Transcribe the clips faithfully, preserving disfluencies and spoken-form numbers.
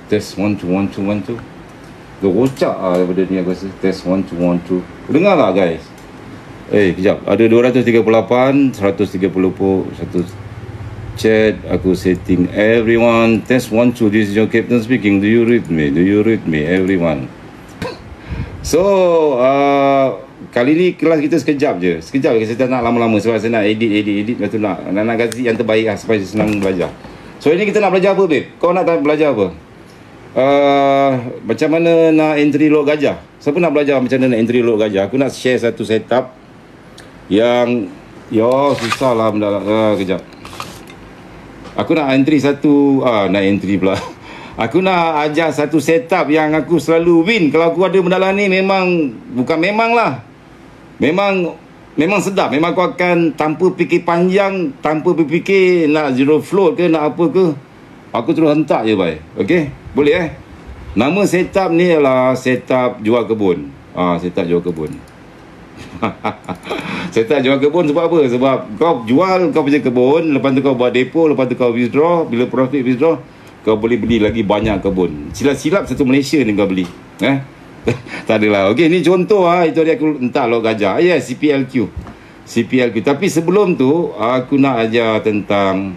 Test one two one two one two. Dia rocak lah daripada ni aku rasa. Test one two one two. Dengar lah guys. Eh kejap. Ada dua ratus tiga puluh lapan, seratus tiga puluh satu chat. Aku setting everyone. Test one two. This is your captain speaking. Do you read me? Do you read me? Everyone. So uh, kali ni kelas kita sekejap je. Sekejap je. Saya tak nak lama-lama sebab saya nak edit, edit, edit. Lepas tu nak, nak, nak kasi yang terbaik lah supaya senang belajar. So ini kita nak belajar apa babe? Kau nak belajar apa? Uh, macam mana nak entry log gajah? Siapa nak belajar macam mana nak entry log gajah? Aku nak share satu setup yang yo susah lah benda lah. Uh, kejap. Aku nak entry satu ah nak entry pula. Aku nak ajar satu setup yang aku selalu win. Kalau aku ada benda ni memang bukan memang lah. Memang memang sedap. Memang aku akan tanpa fikir panjang, tanpa berfikir nak zero float ke nak apa ke, aku terus hentak je bye. Okey? Boleh eh? Nama setup ni adalah setup jual kebun. Ah, setup jual kebun. Setup jual kebun sebab apa? Sebab kau jual kau punya kebun, lepas tu kau buat depo, lepas tu kau withdraw, bila profit withdraw, kau boleh beli lagi banyak kebun. Silap-silap satu Malaysia ni kau beli. Eh? Tak adalah. Okey, ni contoh ah. Itu dia aku entah log gajah. Ya, yeah, C P L Q. C P L Q. Tapi sebelum tu aku nak ajar tentang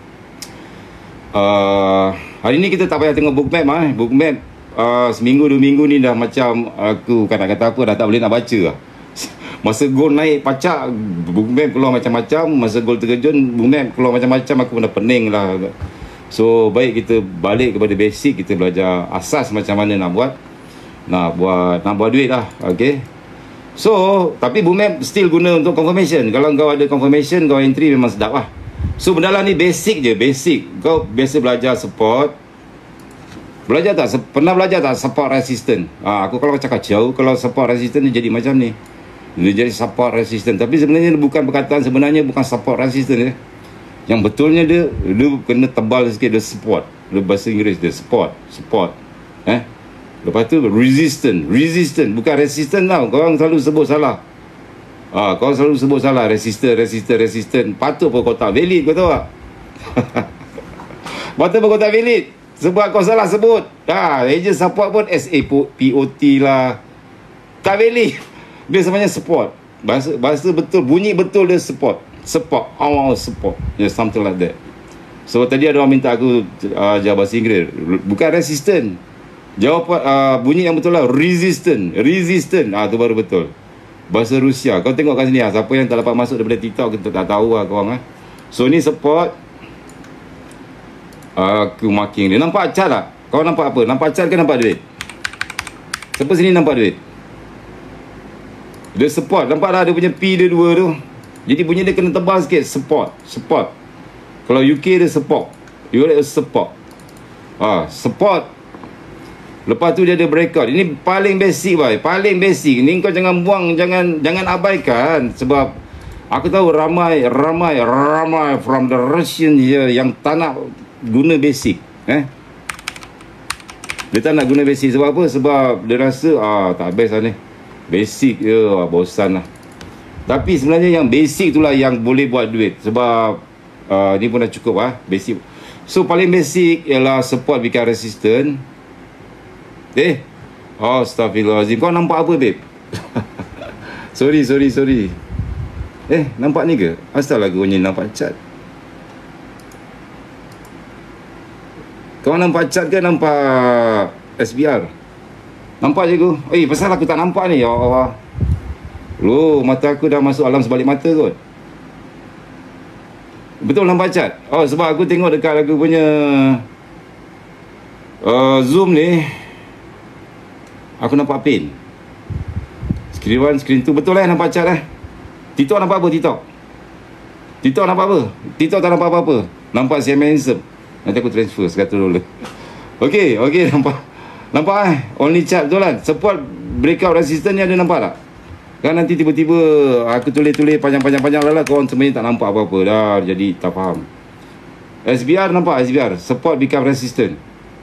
uh, hari ni kita tak payah tengok bookmap ah. Bookmap uh, seminggu dua minggu ni dah macam aku kan nak kata apa, dah tak boleh nak baca lah. Masa gold naik pacak, bookmap keluar macam-macam. Masa gold terkejun, bookmap keluar macam-macam. Aku dah pening lah. So baik kita balik kepada basic. Kita belajar asas macam mana nak buat Nak buat Nak buat duit lah. Okay. So tapi bookmap still guna untuk confirmation. Kalau kau ada confirmation, kau entry memang sedap lah. So benda lah ni basic je. Basic. Kau biasa belajar support. Belajar tak? Pernah belajar tak support resistant? ha, Aku kalau cakap jauh, kalau support resistant dia jadi macam ni. Dia jadi support resistant. Tapi sebenarnya bukan perkataan sebenarnya. Bukan support resistant je. Yang betulnya dia Dia kena tebal sikit. Dia support. Dia bahasa Inggeris dia support. Support. Eh Lepas tu resistant. Resistant. Bukan resistant tau. Korang selalu sebut salah. Ah, kau selalu sebut salah. Resistant, resistant, resistant. Patut pun kau tak valid. Kau tahu tak? Patut pun kau tak valid. Sebab kau salah sebut. Ah, agent support pun S A P O T lah. Tak valid. Dia sebenarnya support. Bahasa bahasa betul. Bunyi betul dia support. Support. Oh, support. Yeah, something like that. So tadi ada orang minta aku uh, jawab bahasa Inggeris. Bukan resistant. Jawab uh, bunyi yang betul lah. Resistant. Resistant. Ah, tu baru betul. Bahasa Rusia. Kau tengok kat sini lah. Siapa yang tak dapat masuk daripada TikTok, kita tak tahu lah korang lah. So ni support. Aku marking dia. Nampak cat tak? Kau nampak apa? Nampak cat ke nampak duit? Siapa sini nampak duit? Dia support. Nampak tak dia punya P dia dua tu? Jadi bunyi dia kena tebal sikit. Support. Support. Kalau U K dia support. U S support. Ah, support. Lepas tu dia ada breakout. Ini paling basic boy. Paling basic. Ni kau jangan buang, jangan jangan abaikan. Sebab aku tahu ramai ramai ramai from the Russian here yang tak nak guna basic. Eh? Dia tak nak guna basic sebab apa? Sebab dia rasa ah tak best lah ni. Basic je, ah, bosan lah. Tapi sebenarnya yang basic itulah yang boleh buat duit. Sebab uh, ni pun dah cukup lah. Basic. So paling basic ialah support become resistant. Eh oh, Astaghfirullahaladzim. Kau nampak apa babe? Sorry sorry sorry. Eh nampak ni ke? Asal lagu ni nampak cat. Kau nampak cat ke nampak S B R? Nampak je aku. Eh pasal aku tak nampak ni. Ya Allah. Loh, mata aku dah masuk alam sebalik mata kot. Betul nampak cat? Oh, sebab aku tengok dekat aku punya uh, Zoom ni. Aku nampak pin. Screen one, screen two. Betul lah nampak cat lah. TikTok nampak apa TikTok? TikTok nampak apa? TikTok tak nampak apa-apa. Nampak si handsome. Nanti aku transfer seratus dolar. Okay, okay nampak. Nampak eh? Only cat betul lah. Support breakout resistance ni ada nampak tak? Kan nanti tiba-tiba aku tulis-tulis panjang-panjang-panjang lah, korang sebenarnya tak nampak apa-apa dah. Jadi tak faham. S B R nampak S B R. Support become resistant.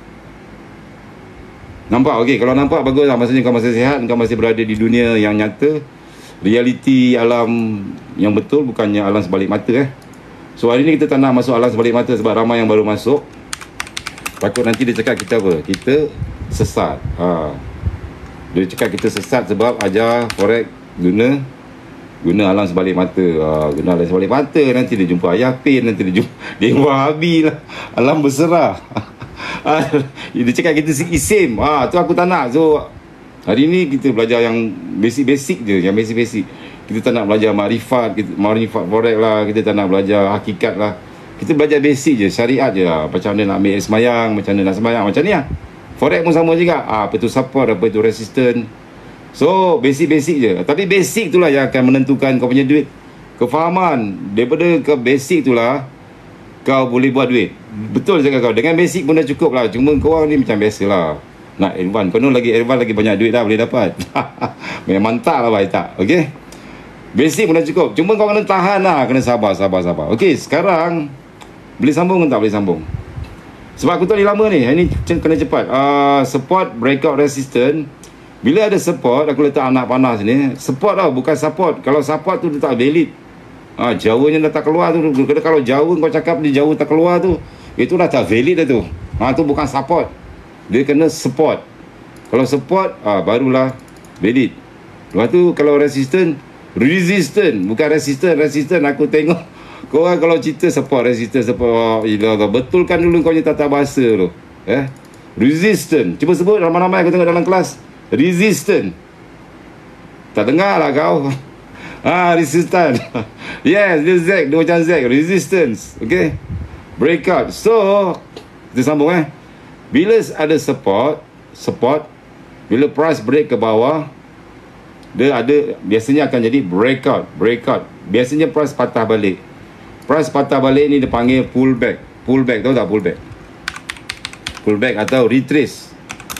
Nampak? Okey, kalau nampak bagus lah. Maksudnya kau masih sihat, kau masih berada di dunia yang nyata. Realiti alam yang betul, bukannya alam sebalik mata eh. So hari ni kita tak nak masuk alam sebalik mata sebab ramai yang baru masuk. Takut nanti dia cakap kita apa? Kita sesat. Ha. Dia cakap kita sesat sebab ajar forex guna guna alam sebalik mata. Ha. Guna alam sebalik mata, nanti dia jumpa ayah pin, nanti dia jumpa dia wahabi lah. Alam berserah. Ha. Dia cakap kita isim. Ha, tu aku tak nak. So hari ni kita belajar yang basic-basic je, yang basic-basic. Kita tak nak belajar makrifat, kita makrifat forex lah, kita tak nak belajar hakikat lah. Kita belajar basic je, syariat je lah. Macam mana nak ambil semayang, macam mana nak semayang, macam ni lah. Forex pun sama juga. Ah, apa tu support, apa tu resistance. So, basic-basic je. Tapi basic tu lah yang akan menentukan kau punya duit. Kefahaman daripada ke basic tu lah, kau boleh buat duit. Betul cakap kau. Dengan basic pun dah cukup lah. Cuma kau ni macam biasa lah. Nak advance. Kau lagi advance lagi banyak duit dah boleh dapat. Memang mantap lah baik tak. Okay. Basic pun dah cukup. Cuma kau kena tahan lah. Kena sabar, sabar, sabar. Okay, sekarang boleh sambung ke tak boleh sambung? Sebab aku tak boleh lama ni. Ini kena cepat. uh, Support, breakout, resistance. Bila ada support, aku letak anak panah sini. Support tau, bukan support. Kalau support tu dia tak valid. ha, Jawanya dah tak keluar tu. Kalau Jawa kau cakap dia Jawa tak keluar tu, itu dah tak valid dah tu. ha, Tu bukan support. Dia kena support. Kalau support, ha, barulah valid. Lepas tu kalau resistance, resistance bukan resistance. Resistance aku tengok kau orang kalau cerita support, resistance, support, oh, betulkan dulu kau punya tata bahasa tu. Eh? Resistance. Cuba sebut ramai-ramai aku tengok dalam kelas. Resistance. Tak dengar lah kau. Ah, resistance. Yes, dia Z, dia macam Z. Resistance. Okay. Breakout. So, kita sambung eh. Bila ada support, support, bila price break ke bawah, dia ada, biasanya akan jadi breakout. Breakout. Biasanya price patah balik. Price patah balik ni dia panggil pullback. Pullback, tahu tak pullback? Pullback atau retrace.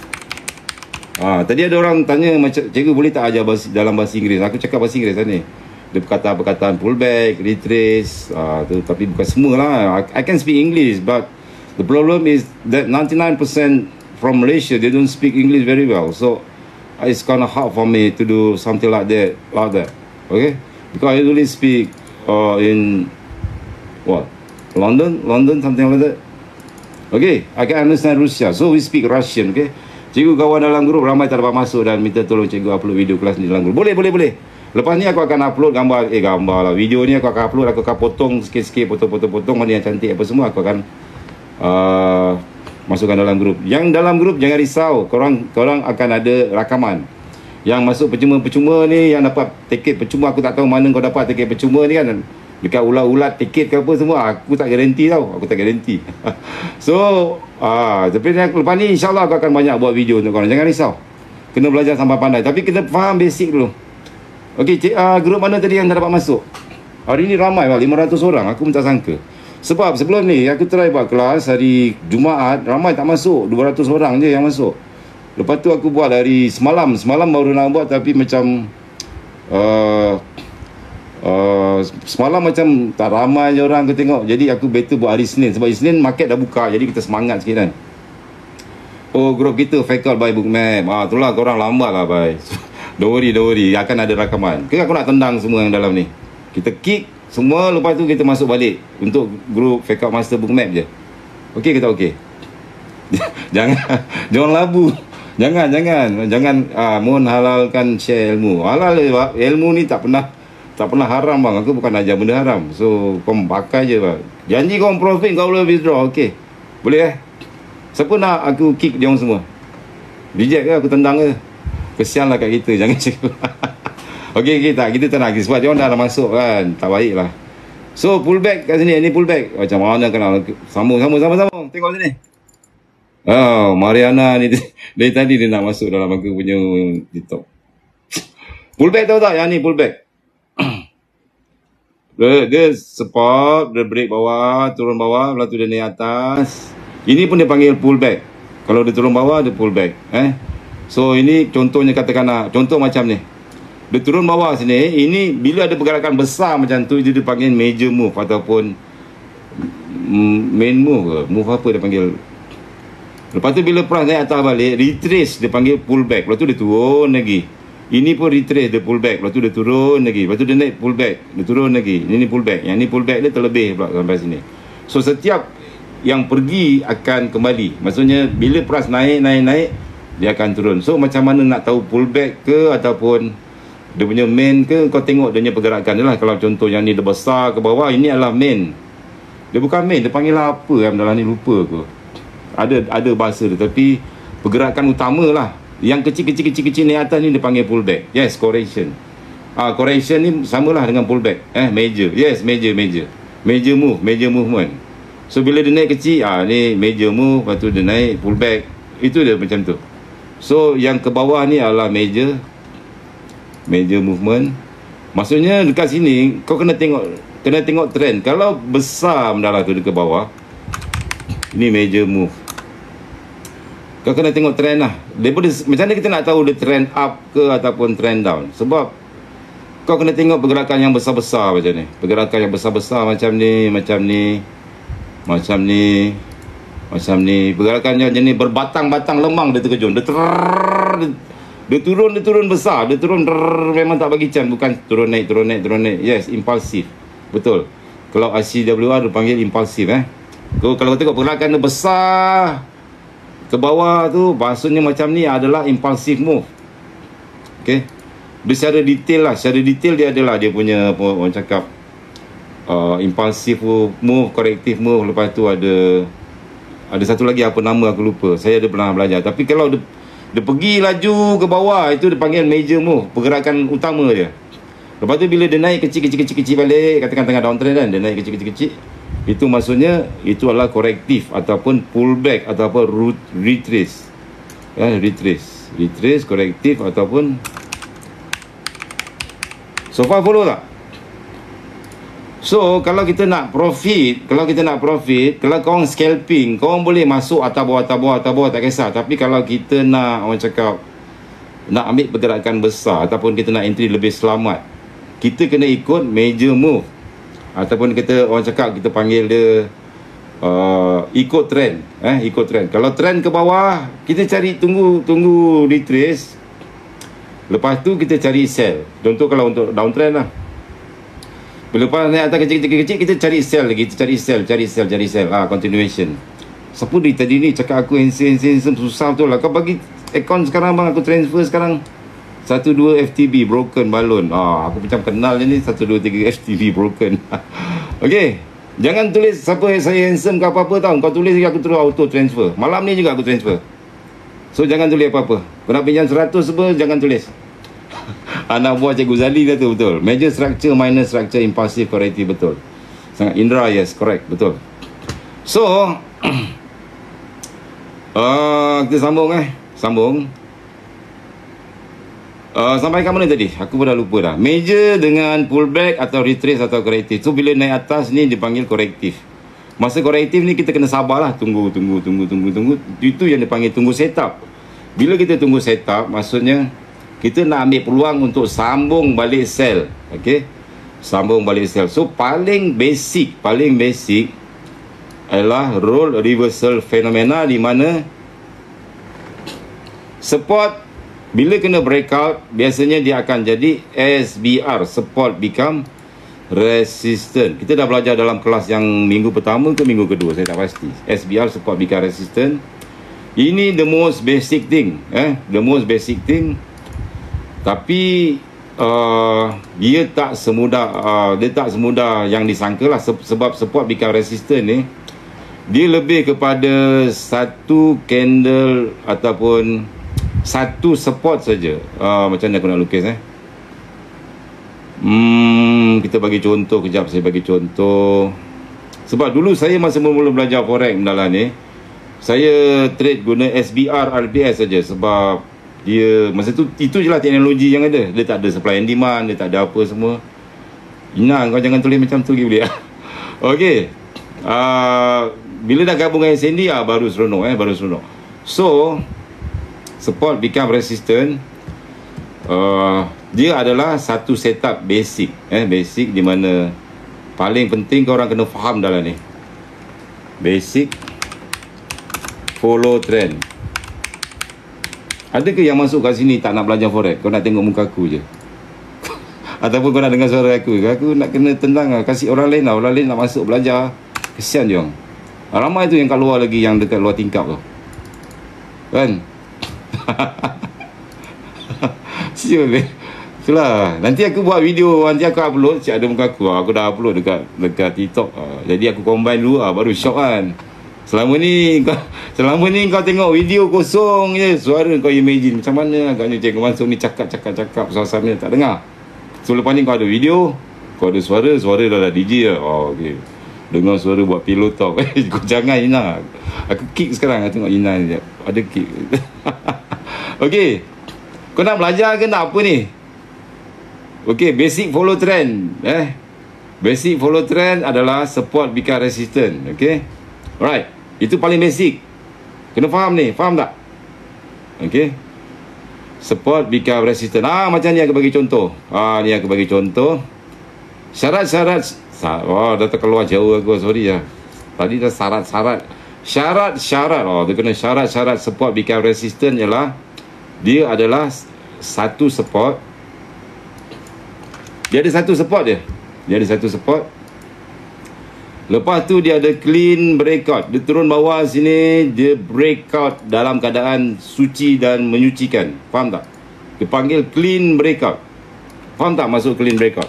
Ha, tadi ada orang tanya macam, cikgu boleh tak ajar bahasa, dalam bahasa Inggeris? Aku cakap bahasa Inggeris lah ni. Dia berkata perkataan pullback, retrace, ha, tu, tapi bukan semua lah. I, I can speak English, but the problem is that ninety-nine percent from Malaysia, they don't speak English very well. So it's kind of hard for me to do something like that, like that. Okay? Because I only speak uh, in what? London? London, something like that. Okay, I can understand Russia. So we speak Russian, okay? Cikgu kawan dalam grup ramai tak dapat masuk dan minta tolong cikgu upload video kelas ni dalam grup. Boleh, boleh, boleh. Lepas ni aku akan upload gambar, eh gambar lah. Video ni aku akan upload, aku akan potong sikit-sikit, potong-potong-potong mana yang cantik apa semua. Aku akan uh, masukkan dalam grup. Yang dalam grup jangan risau. Korang, korang akan ada rakaman. Yang masuk percuma-percuma ni, yang dapat tiket percuma, aku tak tahu mana kau dapat tiket percuma ni kan. Dekat ulat-ulat tiket ke apa semua, aku tak garanti tau. Aku tak garanti. So ah, tapi lepas ni insyaAllah aku akan banyak buat video untuk korang. Jangan risau. Kena belajar sampai pandai. Tapi kita faham basic dulu. Ok, cik, uh, grup mana tadi yang tak dapat masuk? Hari ni ramai lah, lima ratus orang. Aku pun tak sangka. Sebab sebelum ni aku try buat kelas hari Jumaat, ramai tak masuk. dua ratus orang je yang masuk. Lepas tu aku buat hari semalam. Semalam baru nak buat tapi macam uh, Uh, semalam macam tak ramai je orang aku tengok. Jadi aku better buat hari Senin. Sebab hari Senin market dah buka. Jadi kita semangat sikit kan. Oh, grup kita fake out by Bookmap. Ah, itulah korang lambat lah bye. Don't worry, don't worry. Akan ada rakaman. Ke aku nak tendang semua yang dalam ni. Kita kick semua. Lepas tu kita masuk balik untuk grup fake out master Bookmap je. Okey ke tak okey? Jangan Jangan labu. Jangan, jangan. Jangan ah, mohon halalkan share ilmu. Halal ilmu ni tak pernah Tak pernah haram bang. Aku bukan ajar benda haram. So kau pakai je bang. Janji kau profit kau boleh withdraw. Okay, boleh eh? Siapa nak aku kick dia orang semua? Reject ke aku tendang ke? Kesian lah kat kita. Jangan cakap. Okay, okay tak. Kita tak nak. Sebab dia orang dah, dah masuk kan. Tak baik lah. So pullback kat sini. Ini pullback. Macam mana kena sambung sambung sambung sambung. Tengok sini. Oh, Mariana ni dari tadi dia nak masuk dalam aku punya TikTok. Pullback tahu tak? Yang ni pullback. Dia, dia support, dia break bawah, turun bawah, lepas tu dia naik atas. Ini pun dia panggil pullback. Kalau dia turun bawah, dia pullback. Eh? So ini contohnya katakanlah, contoh macam ni. Dia turun bawah sini, ini bila ada pergerakan besar macam tu, dia dipanggil major move ataupun main move ke? Move apa dia panggil? Lepas tu bila price naik atas balik, retrace dia panggil pullback. Lepas tu dia turun lagi. Ini pun retrace, dia pullback. Lepas tu dia turun lagi. Lepas tu dia naik pullback. Dia turun lagi. Ini ni pullback. Yang ni pullback dia terlebih pula sampai sini. So setiap yang pergi akan kembali. Maksudnya bila price naik naik naik dia akan turun. So macam mana nak tahu pullback ke ataupun dia punya main ke, kau tengok dia punya pergerakan dia lah. Kalau contoh yang ni dia besar ke bawah, ini adalah main. Dia bukan main, dia panggil lah apa yang dalam ni, lupa ke. Ada ada bahasa dia, tapi pergerakan utama lah. Yang kecil-kecil-kecil-kecil ni atas ni dia panggil pullback. Yes, correction. Ah, correction ni samalah dengan pullback. Eh, major. Yes, major, major. Major move, major movement. So bila dia naik kecil, ah ni major move, lepas tu dia naik pullback. Itu dia macam tu. So yang ke bawah ni adalah major major movement. Maksudnya dekat sini kau kena tengok kena tengok trend. Kalau besar mendarat tu dekat bawah, ini major move. Kau kena tengok trend lah. Daripada, macam mana kita nak tahu dia trend up ke ataupun trend down? Sebab kau kena tengok pergerakan yang besar-besar macam ni. Pergerakan yang besar-besar macam ni, macam ni, macam ni, macam ni. Pergerakan yang jenis berbatang-batang lemang dia terkejun. Dia terrrr, dia, dia turun, dia turun besar. Dia turun terrrr, memang tak bagi can. Bukan turun naik, turun naik, turun naik. Yes, impulsif. Betul. Kalau I C W R dia panggil impulsif eh. Kau, kalau kau tengok pergerakan dia besar ke bawah tu, maksudnya macam ni adalah impulsif move. Okay. Dia secara detail lah, secara detail dia adalah dia punya apa orang cakap uh, impulsive move, corrective move, lepas tu ada ada satu lagi apa nama aku lupa. Saya ada pernah belajar. Tapi kalau dia, dia pergi laju ke bawah, itu dia panggil major move, pergerakan utama dia. Lepas tu bila dia naik kecil-kecil-kecil balik, katakan tengah downtrend kan, dia naik kecil-kecil-kecil, itu maksudnya itu adalah corrective ataupun pullback ataupun retrace. Ya, retrace, retrace, corrective ataupun. So far follow tak? So kalau kita nak profit, kalau kita nak profit, kalau korang scalping, korang boleh masuk atas bawah, atas bawah, atas bawah, tak kisah. Tapi kalau kita nak, orang cakap, nak ambil pergerakan besar ataupun kita nak entry lebih selamat, kita kena ikut major move. Ataupun kita, orang cakap, kita panggil dia uh, ikut trend. Eh, ikut trend. Kalau trend ke bawah, kita cari, tunggu, tunggu retrace. Lepas tu kita cari sell. Contoh kalau untuk downtrend lah, lepas naik atas kecil-kecil, kita cari sell lagi. Kita cari sell, cari sell, cari sell. Ah, continuation. Siapa dia tadi ni cakap aku handsome, handsome, susah betul lah. Kau bagi account sekarang bang, aku transfer sekarang. Satu dua F T B broken balon. Ah, aku macam kenal je ni. Satu dua tiga F T B broken. Okay. Jangan tulis siapa saya handsome ke apa-apa tau. Kau tulis lagi aku terus auto transfer. Malam ni juga aku transfer. So jangan tulis apa-apa. Kau nak pinjam seratus apa, jangan tulis. Anak buah Cikgu Zali kata betul. Major structure, minor structure, impulsive, corrective, betul. Sangat Indra, yes, correct, betul. So uh, kita sambung eh. Sambung uh, sampai ke mana tadi? Aku pun dah lupa dah. Major dengan pullback atau retrace atau corrective. So bila naik atas ni dipanggil corrective. Masa korektif ni kita kena sabarlah, tunggu tunggu tunggu tunggu tunggu. Itu yang dipanggil tunggu setup. Bila kita tunggu setup, maksudnya kita nak ambil peluang untuk sambung balik sell. Okey. Sambung balik sell. So paling basic, paling basic adalah role reversal fenomena, di mana support bila kena breakout biasanya dia akan jadi S B R, support become resistant. Kita dah belajar dalam kelas yang minggu pertama ke minggu kedua, saya tak pasti. S B R, support become resistant. Ini the most basic thing, eh, the most basic thing. Tapi uh, dia tak semudah uh, dia tak semudah yang disangka lah. Sebab support become resistant ni, dia lebih kepada satu candle ataupun satu support saja. Uh, macam mana aku nak lukis eh? Hmm, kita bagi contoh kejap, saya bagi contoh. Sebab dulu saya masa mula-mula belajar forex dalam ni, saya trade guna S B R, R B S saja. Sebab dia masa tu itu je lah teknologi yang ada. Dia tak ada supply and demand, dia tak ada apa semua. Inang, kau jangan tulis macam tu lagi boleh. Okey. Uh, bila dah gabung dengan S N D ah, baru seronok eh, baru seronok. So support become resistant. Uh, dia adalah satu setup basic, eh, basic di mana paling penting kau orang kena faham dalam ni. Basic follow trend. Ada ke yang masuk kat sini tak nak belajar forex? Kau nak tengok muka aku je. Ataupun kau nak dengar suara aku. Aku nak kena tendang lah. Kasih orang lain lah. Orang lain nak masuk belajar. Kesian dia orang. Ramai tu yang kat luar lagi, yang dekat luar tingkap tu. Kan? Sial eh. Itulah. Nanti aku buat video, nanti aku upload, cik ada muka aku. Aku dah upload dekat dekat TikTok. Jadi aku combine dulu ah, baru shock kan. Selama ni kau selama ni kau tengok video kosong je, suara kau imagine macam mana agaknya Cikgu Mansur ni cakap-cakap-cakap suasana tak dengar. So lepas ni kau ada video, kau ada suara, suara dah ada D J lah. Oh okey. Dengar suara buat pillow talk. Kau jangan Ina. Aku kick sekarang, aku tengok Ina ni. Ada kick. Okey. Kau nak belajar ke nak apa ni? Okey, basic follow trend. Eh. Basic follow trend adalah support become resistant. Okey. Alright. Itu paling basic. Kena faham ni, faham tak? Okey. Support become resistant. Ah, macam ni aku bagi contoh. Ah, ni aku bagi contoh. Syarat-syarat. Oh, dah terkeluar jauh aku. Sorry ya. Tadi dah syarat-syarat. Syarat-syarat. Oh, dia kena syarat-syarat support become resistant ialah dia adalah satu support. Dia ada satu support dia. Dia ada satu support. Lepas tu dia ada clean breakout. Dia turun bawah sini, dia breakout dalam keadaan suci dan menyucikan. Faham tak? Dia panggil clean breakout. Faham tak masuk clean breakout?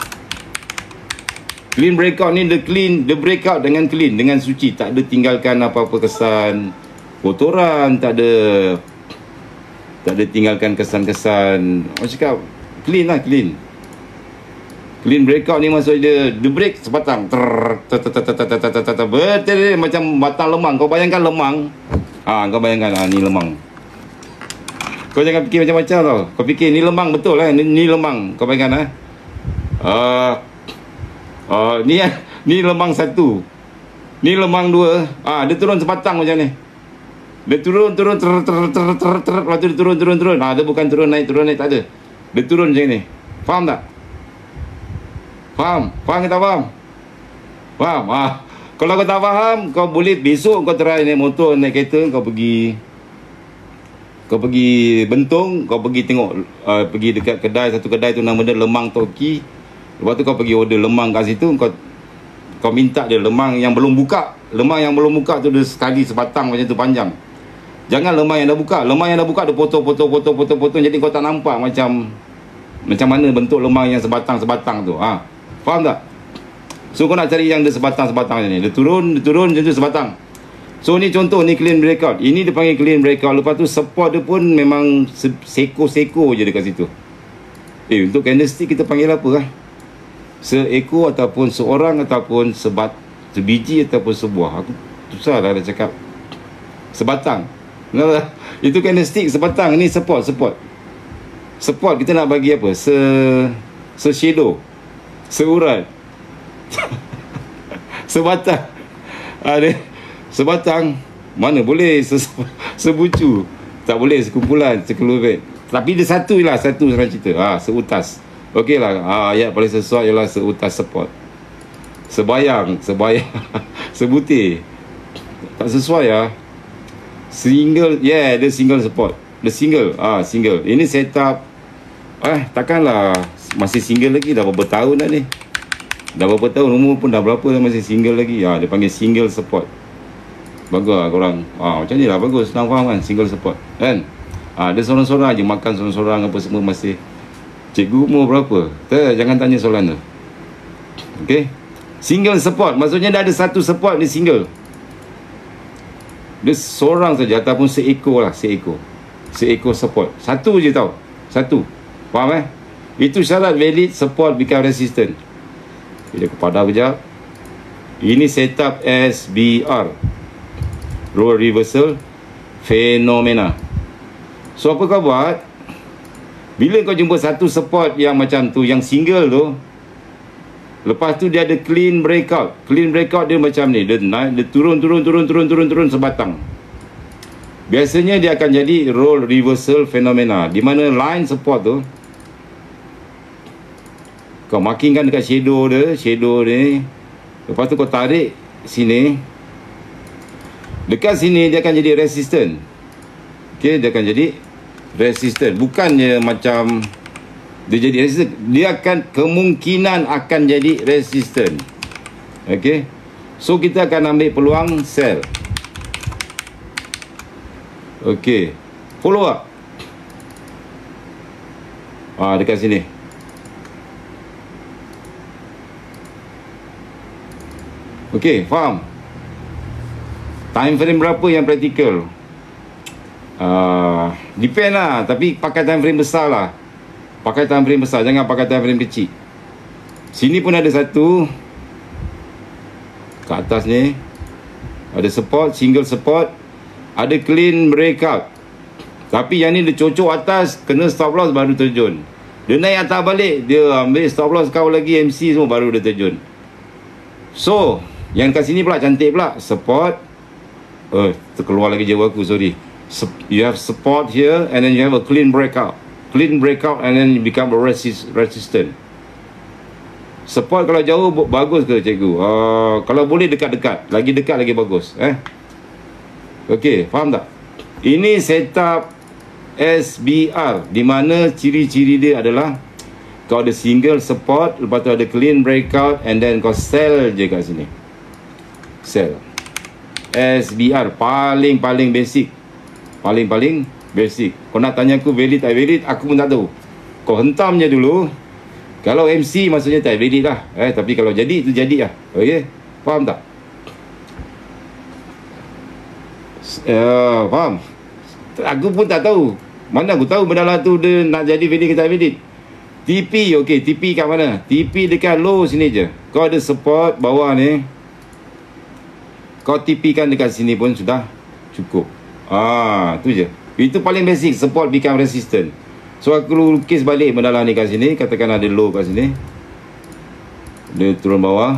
Clean breakout ni dia clean, dia breakout dengan clean, dengan suci. Tak ada tinggalkan apa-apa kesan kotoran, tak ada tak ada tinggalkan kesan-kesan. Orang cakap clean lah, clean. Clean breakout ni maksud dia, dia break sebatang betul macam batang lemang. Kau bayangkan lemang. Ha, kau bayangkan ha, ni lemang. Kau jangan fikir macam-macam tau. Kau fikir ni lemang betul lah, ni, ni lemang. Kau bayangkan ha. Uh, uh, ni ni lemang satu. Ni lemang dua. Ah, ha, dia turun sebatang macam ni. Dia turun turun ter ter ter ter ter lepas tu dia turun turun turun. Ah, ha, dia bukan turun naik turun naik, tak ada. Dia turun macam ni. Faham tak? Faham? Faham ke tak faham? Faham? Ah, kalau kau tak faham, kau boleh besok kau try naik motor, naik kereta, kau pergi kau pergi Bentong, kau pergi tengok uh, pergi dekat kedai, satu kedai tu nama dia Lemang Toki. Lepas tu kau pergi order lemang kat situ, kau kau minta dia lemang yang belum buka. Lemang yang belum buka tu dia sekali sebatang macam tu panjang. Jangan lemang yang dah buka. Lemang yang dah buka dia potong-potong-potong-potong-potong, jadi kau tak nampak macam macam mana bentuk lemang yang sebatang-sebatang tu. Ha. Faham tak? So kau nak cari yang dia sebatang-sebatang macam ni. Dia turun, dia turun macam tu sebatang. So ni contoh, ni clean breakout. Ini dia panggil clean breakout. Lepas tu support dia pun memang seko-seko je dekat situ. Eh, untuk candlestick kita panggil apa lah? Seekor ataupun seorang ataupun sebat, sebiji ataupun sebuah. Aku susah lah nak cakap. Sebatang. Nah, itu candlestick sebatang. Ni support, support. Support kita nak bagi apa? Se se shadow. Seurat. Sebatang. Ada sebatang. Mana boleh se sebucu. Tak boleh sekumpulan, sekeluarga. Tapi dia satu lah, satu senang cerita. Ha, seutas. Okey lah. Ha, ayat paling sesuai ialah seutas support. Sebayang, sebayang. Sebutir. Tak sesuai lah. Single, yeah, dia single support. Dia single, ah, single. Ini setup. Eh, takkanlah masih single lagi, dah berapa tahun dah ni. Dah berapa tahun, umur pun dah berapa dah masih single lagi. Ah, dia panggil single support. Bagus lah korang. Ah, macam ni lah, bagus. Senang faham kan, single support. Kan? Ah, dia seorang-seorang je, makan seorang-seorang apa semua masih. Cikgu umur berapa? Tak, jangan tanya soalan tu. Okay? Single support, maksudnya dia ada satu support, dia single. Dia seorang saja ataupun seekor lah, seekor. Seekor support. Satu je tau. Satu. Faham eh? Itu syarat valid support become resistant. Bila aku padam kejap. Ini setup S B R. Role reversal phenomena. So apa kau buat? Bila kau jumpa satu support yang macam tu, yang single tu, lepas tu dia ada clean breakout. Clean breakout dia macam ni. Dia naik, dia turun, turun, turun, turun, turun, turun sebatang. Biasanya dia akan jadi role reversal phenomena. Di mana line support tu, kau markingkan dekat shadow dia, shadow ni. Lepas tu kau tarik sini. Dekat sini dia akan jadi resistant. Okay, dia akan jadi resistant. Bukannya macam dia jadi resistant, dia akan kemungkinan akan jadi resistant. Okey. So kita akan ambil peluang sell. Okey, follow up. Ah, dekat sini. Okey, faham? Time frame berapa yang praktikal? Uh, depend lah. Tapi pakai time frame besar lah. Pakai time frame besar, jangan pakai time frame kecil. Sini pun ada satu. Kat atas ni ada support, single support. Ada clean breakout. Tapi yang ni dia cocok atas, kena stop loss baru terjun. Dia naik atas balik, dia ambil stop loss kau lagi, M C semua, baru dia terjun. So yang kat sini pula cantik pula. Support. Oh, terkeluar lagi jawab aku, sorry. You have support here, and then you have a clean breakout. Clean breakout, and then you become a resist, resistant. Support kalau jauh bagus ke cikgu? Uh, kalau boleh dekat-dekat, lagi dekat lagi bagus. Eh, okey, faham tak? Ini setup S B R, di mana ciri-ciri dia adalah kau ada single support, lepas tu ada clean breakout, and then kau sell je kat sini. Sell. S B R paling-paling basic. Paling-paling basic. Kau nak tanya aku valid tak valid, aku pun tak tahu. Kau hentam je dulu. Kalau M C maksudnya tak valid lah. Eh, tapi kalau jadi, itu jadi lah. Okey, faham tak? Uh, faham? Aku pun tak tahu. Mana aku tahu benda lah tu dia nak jadi valid ke tak valid. T P, okey, T P kat mana? T P dekat low sini je. Kau ada support bawah ni. Kau T P kan dekat sini pun sudah cukup. Ah, tu je. Itu paling basic, support become resistant. So aku lukis balik benda lah ni kat sini. Katakan ada low kat sini. Dia turun bawah.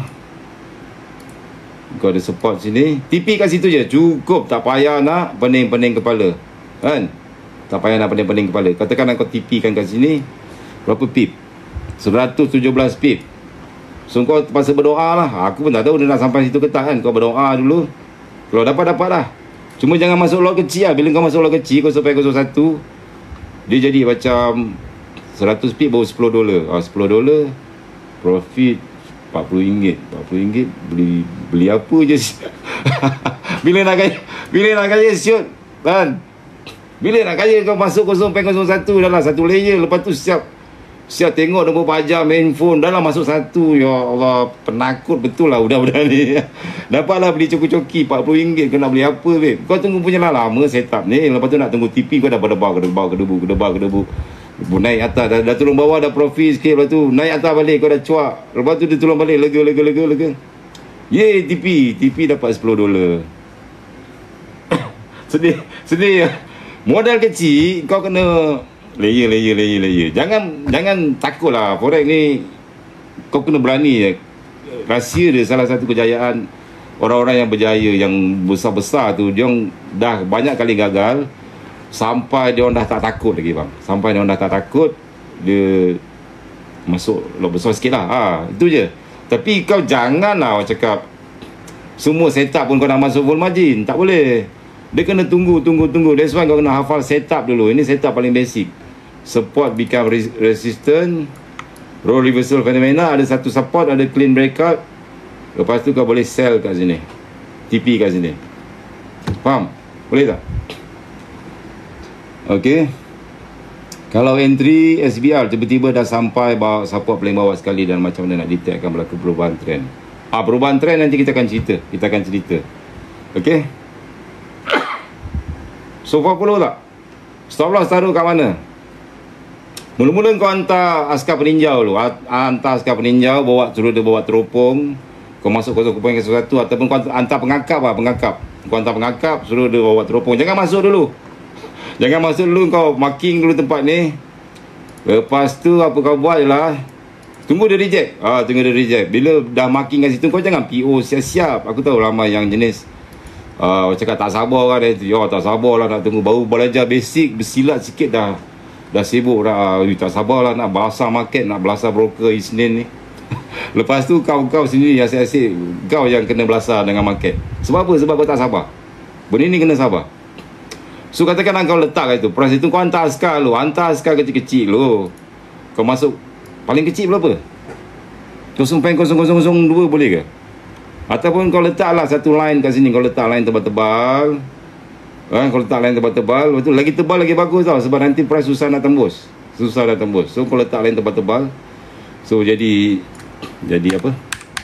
Kau ada support sini. T P kat situ je, cukup. Tak payah nak pening-pening kepala. Kan? Tak payah nak pening-pening kepala. Katakan kau T P kan kat sini. Berapa pip? seratus tujuh belas pip. So kau terpaksa berdoa lah. Aku pun tak tahu dia nak sampai situ ke tak kan. Kau berdoa dulu. Kalau dapat, dapat lah. Cuma jangan masuk lot kecil lah. Bila kau masuk lot kecil, kau sampai kosong satu, dia jadi macam seratus pip baru sepuluh dolar. Ah, sepuluh dolar profit empat puluh ringgit. empat puluh ringgit beli beli apa je. Bila nak kaya, bila nak kaya siut kan. Bila nak kaya kau masuk kosong kosong satu dah lah, satu layer. Lepas tu siap siap tengok nombor pajak handphone dah lah masuk satu. Ya Allah, penakut betul lah budak-budak ni. Dapatlah beli coki-coki empat puluh ringgit. Kau nak beli apa babe? Kau tunggu punya lah lama setup ni. Lepas tu nak tunggu T P kau dah berdebak kedebak kedebu kedebak kedebu. Naik atas dah, dah turun bawah dah profit sikit. Lepas tu naik atas balik kau dah cuak. Lepas tu dia turun balik lega lega lega lega. Ye, T P T P dapat sepuluh dolar. Sedih sedih ya. Modal kecil kau kena layer layer layer layer. Jangan jangan takutlah forex ni. Kau kena berani je. Rahsia dia salah satu kejayaan orang-orang yang berjaya, yang besar-besar tu, dia dah banyak kali gagal sampai dia orang dah tak takut lagi bang. Sampai dia orang dah tak takut, dia masuk lot besar sikit lah. Ha, itu je. Tapi kau janganlah orang cakap semua setup pun kau nak masuk full margin. Tak boleh. Dia kena tunggu, tunggu, tunggu. That's why kau kena hafal setup dulu. Ini setup paling basic. Support become res resistant. Role reversal phenomena. Ada satu support, ada clean breakout. Lepas tu kau boleh sell kat sini. T P kat sini. Faham? Boleh tak? Okay. Kalau entry S B R tiba-tiba dah sampai bawah, support paling bawah sekali, dan macam mana nak detect akan berlaku perubahan trend. Ah, perubahan trend nanti kita akan cerita. Kita akan cerita. Okay. So far follow tak? Stop loss taruh kat mana? Mula-mula kau hantar askar peninjau dulu. Hantar askar peninjau, bawa, suruh dia bawa teropong. Kau masuk kosong kosong satu, ataupun kau hantar pengakap lah, pengakap. Kau hantar pengakap, suruh dia bawa teropong. Jangan masuk dulu. Jangan masuk dulu, kau marking dulu tempat ni. Lepas tu apa kau buat ialah tunggu dia reject. Ah, tunggu dia reject. Bila dah marking kat situ, kau jangan P O siap-siap. Aku tahu ramai yang jenis Uh, cakap tak sabar kan. Ya, tak sabar lah nak tunggu. Baru belajar basic, bersilat sikit dah dah sibuk dah. Uh, tak sabar lah nak belasah market, nak belasah broker Isnin ni. Lepas tu kau-kau sendiri asyik-asyik, kau yang kena belasah dengan market. Sebab apa? Sebab kau tak sabar. Benda ni kena sabar. So katakan kau letak kat itu, proses itu kau hantar askar lu. Hantar askar kecil-kecil lu. Kau masuk paling kecil berapa? kosong kosong kosong kosong dua boleh ke? Ataupun kau letaklah satu line kat sini, kau letak line tebal-tebal. Eh, kau letak line tebal-tebal, lepas tu lagi tebal lagi bagus tau, sebab nanti price susah nak tembus. Susah nak tembus. So kau letak line tebal-tebal. So jadi jadi apa?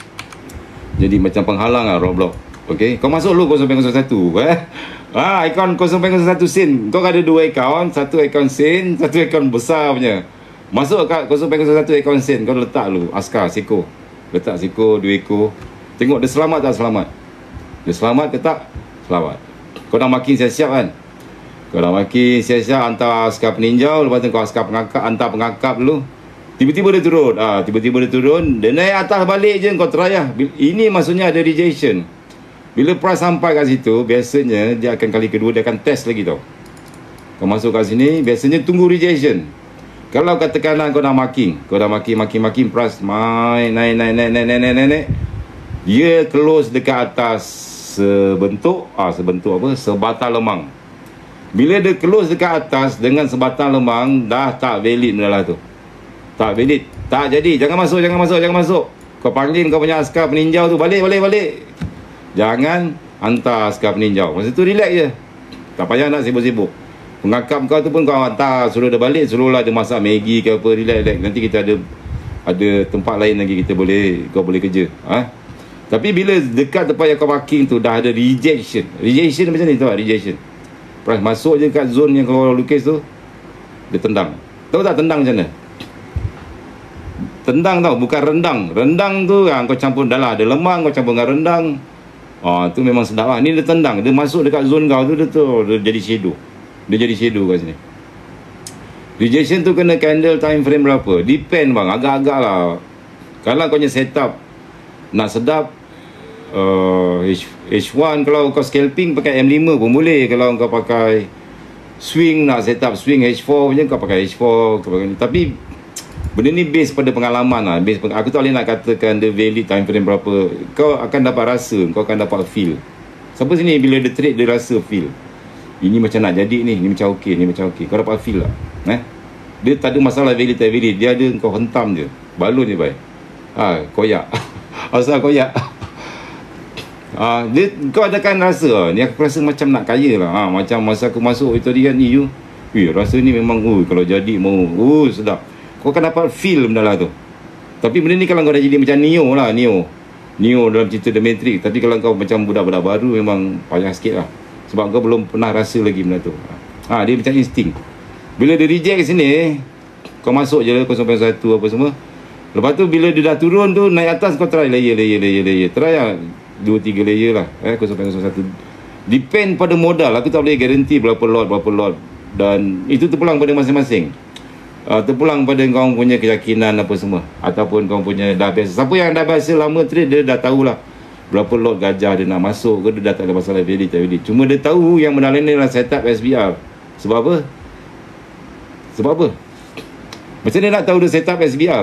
Jadi macam penghalang lah roadblock. Okey, kau masuk dulu kosong kosong satu eh. Ah, akaun kosong kosong satu sen. Kau ada dua akaun, satu akaun sen, satu akaun besar punya. Masuk kat kosong kosong satu akaun sen, kau letak dulu askar seko. Letak seko dua ekor. Tengok dia selamat tak selamat. Dia selamat ke tak? Selamat. Kau dah makin siap-siap kan? Kau dah makin siap-siap hantar askar peninjau, lepas tu kau askar pengakap, hantar pengakap dulu. Tiba-tiba dia turun. Ah, tiba-tiba dia turun, dia naik atas balik je, kau try lah. Ini maksudnya ada rejection. Bila price sampai kat situ, biasanya dia akan kali kedua dia akan test lagi tau. Kau masuk kat sini, biasanya tunggu rejection. Kalau katakanlah kau dah marking, kau dah marking, marking, marking, price main, naik, naik, naik, naik, naik, naik, naik, naik. Dia close dekat atas sebentuk, ah sebentuk apa? Sebatang lemang. Bila dia close dekat atas dengan sebatang lemang, dah tak valid benda lah tu. Tak valid. Tak jadi. Jangan masuk, jangan masuk, jangan masuk. Kau panggil kau punya askar peninjau tu, balik, balik, balik. Jangan hantar askar peninjau. Masa tu relax je. Tak payah nak sibuk-sibuk. Pengakap kau tu pun kau hantar, suruh dia balik, suruhlah dia masak Maggi ke apa, relax, relax. Nanti kita ada ada tempat lain lagi kita boleh, kau boleh kerja. Ha? Tapi bila dekat tempat yang kau parking tu dah ada rejection. Rejection macam ni, tahu tak? Rejection. Price masuk je kat zone yang kau lukis tu, dia tendang. Tahu tak tendang macam mana? Tendang tau, bukan rendang. Rendang tu ha, kau campur dah lah, ada lemang kau campur dengan rendang. Ah, tu memang sedap lah. Ni dia tendang, dia masuk dekat zone kau tu, dia tu dia jadi shadow. Dia jadi shadow kat sini. Rejection tu kena candle time frame berapa? Depend bang, agak-agak lah. Kalau kau punya setup nak sedap, uh, H, H1 kalau kau scalping pakai M five pun boleh. Kalau kau pakai swing, nak setup swing H four punya, kau pakai H four kau pakai. Tapi benda ni base pada pengalaman lah. Base, aku tak boleh nak katakan dia valid time frame berapa. Kau akan dapat rasa, kau akan dapat feel. Siapa sini bila dia trade dia rasa feel, ini macam nak jadi ni, ni macam okey, ni macam okey. Kau dapat feel lah. Eh? Dia tak ada masalah valid tak valid. Dia ada kau hentam je, balon je baik. Ha, koyak. Asal koyak. Ah, dia, kau adakan rasa ah, ni aku rasa macam nak kaya lah. Ha, macam masa aku masuk itu dia kan ni you. Weh, rasa ni memang uh, kalau jadi mau uh, sedap. Kau akan dapat feel benda lah tu. Tapi benda ni kalau kau dah jadi macam Neo lah, Neo. Neo dalam cerita The Matrix. Tapi kalau kau macam budak-budak baru memang payah sikit lah. Sebab kau belum pernah rasa lagi benda tu. Ha, dia macam insting. Bila dia reject sini, kau masuk je kosong satu apa semua. Lepas tu bila dia dah turun tu, naik atas kau try layer, layer, layer, layer. Try lah dua tiga layer lah. Eh, kosong satu. Depend pada modal. Aku tak boleh garanti berapa lot, berapa lot. Dan itu terpulang pada masing-masing. Uh, terpulang pada kau punya keyakinan apa semua. Ataupun kau punya dah biasa. Siapa yang dah biasa lama trade, dia dah tahulah berapa lot gajah dia nak masuk ke, dia dah tak ada masalah valid tak valid. Cuma dia tahu yang benda lain adalah setup S B R. Sebab apa? Sebab apa? Macam dia nak tahu dia setup S B R?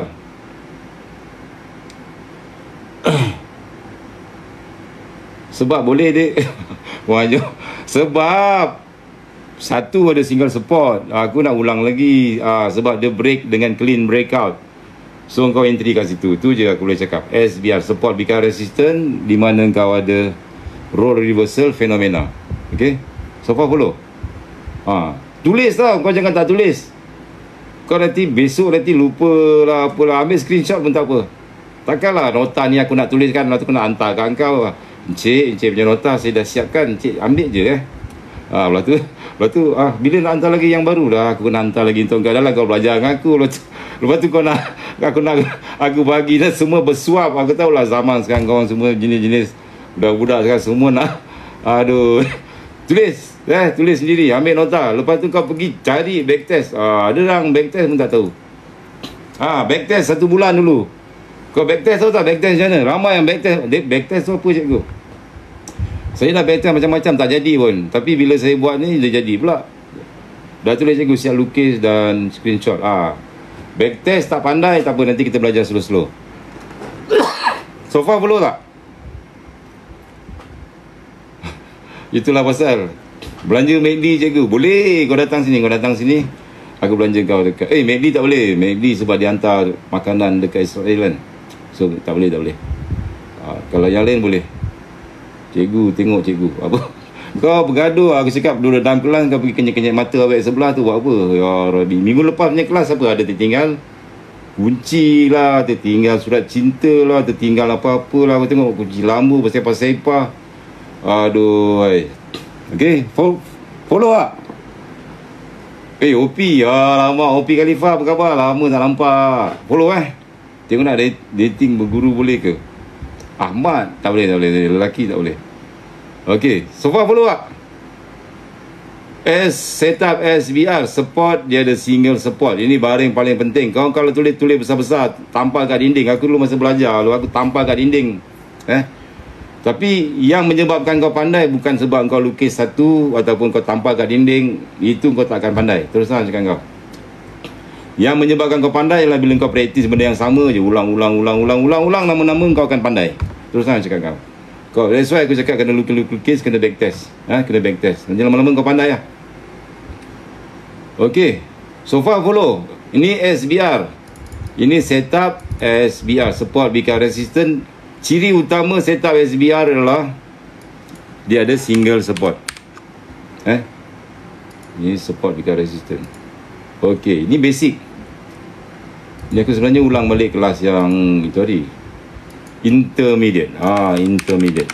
Sebab boleh dia wajah. Sebab satu ada single support. Aku nak ulang lagi. Ah, sebab dia break dengan clean breakout. So kau entry kat situ. Tu je aku boleh cakap. S B R, support become resistant, di mana kau ada roll reversal fenomena. Okay, so far follow. Ah, tulis tau. Kau jangan tak tulis. Kau nanti besok nanti lupa lah apalah. Ambil screenshot pun tak apa. Takkanlah nota ni aku nak tuliskan, lepas tu aku nak hantar kat kau. Encik, Encik punya nota saya dah siapkan, Encik ambil je eh. Ah, lepas tu, lepas tu ah, bila nak hantar lagi yang baru dah, aku nak hantar lagi untuk kau. Dah lah kau belajar dengan aku. Lepas tu, lepas tu kau nak, aku nak, aku bagi dah semua bersuap. Aku tahulah zaman sekarang kau semua jenis-jenis budak-budak sekarang semua nak, aduh, tulis, eh, tulis sendiri, ambil nota. Lepas tu kau pergi cari backtest. Ah, ada orang backtest pun tak tahu. Ah, backtest satu bulan dulu. Kau backtest tahu tak backtest macam mana? Ramai yang backtest. Backtest tu apa cikgu? Saya dah backtest macam-macam tak jadi pun. Tapi bila saya buat ni dia jadi pula. Dah tulis cikgu siap lukis dan screenshot. Ah, backtest tak pandai tak apa, nanti kita belajar slow-slow. So far follow tak? Itulah pasal belanja M A C D cikgu. Boleh kau datang sini, kau datang sini. Aku belanja kau dekat. Eh, M A C D tak boleh. M A C D sebab dia hantar makanan dekat Israel kan. So tak boleh, tak boleh. Uh, kalau yang lain boleh. Cikgu tengok cikgu. Apa? Kau bergaduh, aku cakap duduk dalam kelas, kau pergi kenyek-kenyek mata awak sebelah tu buat apa? Ya Rabbi, minggu lepas punya kelas apa? Ada tertinggal kunci lah, tertinggal surat cinta lah, tertinggal apa-apa lah. Aku tengok kunci lambu, pasal-pasal. Aduh, ay. Okay, follow, follow lah. Eh, O P, ah, lama O P Khalifah, apa khabar? Lama tak nampak. Follow eh. Tengok nak dating berguru boleh ke? Ahmad, tak boleh, tak boleh. Lelaki tak boleh. Okay, so far follow up. S, setup S B R, support, dia ada single support. Ini barang paling penting. Kau kalau tulis-tulis besar-besar, tampal kat dinding. Aku dulu masa belajar, aku tampal kat dinding. Eh? Tapi yang menyebabkan kau pandai bukan sebab kau lukis satu ataupun kau tampal kat dinding, itu kau tak akan pandai. Terus terang cakap kau. Yang menyebabkan kau pandai ialah bila kau praktis benda yang sama je, ulang-ulang, ulang-ulang, ulang-ulang, nama-nama kau akan pandai. Terus terang cakap kau. Kau, that's why aku cakap kena lukis-lukis, kena back test. Ha? Kena back test. Nanti lama-lama kau pandai lah. Okay. So far follow. Ini S B R. Ini setup S B R. Support become resistant. Ciri utama setup S B R adalah dia ada single support. Eh? Ini support become resistant. Okay. Ini basic. Ini aku sebenarnya ulang balik kelas yang itu tadi. Intermediate. Ah, intermediate.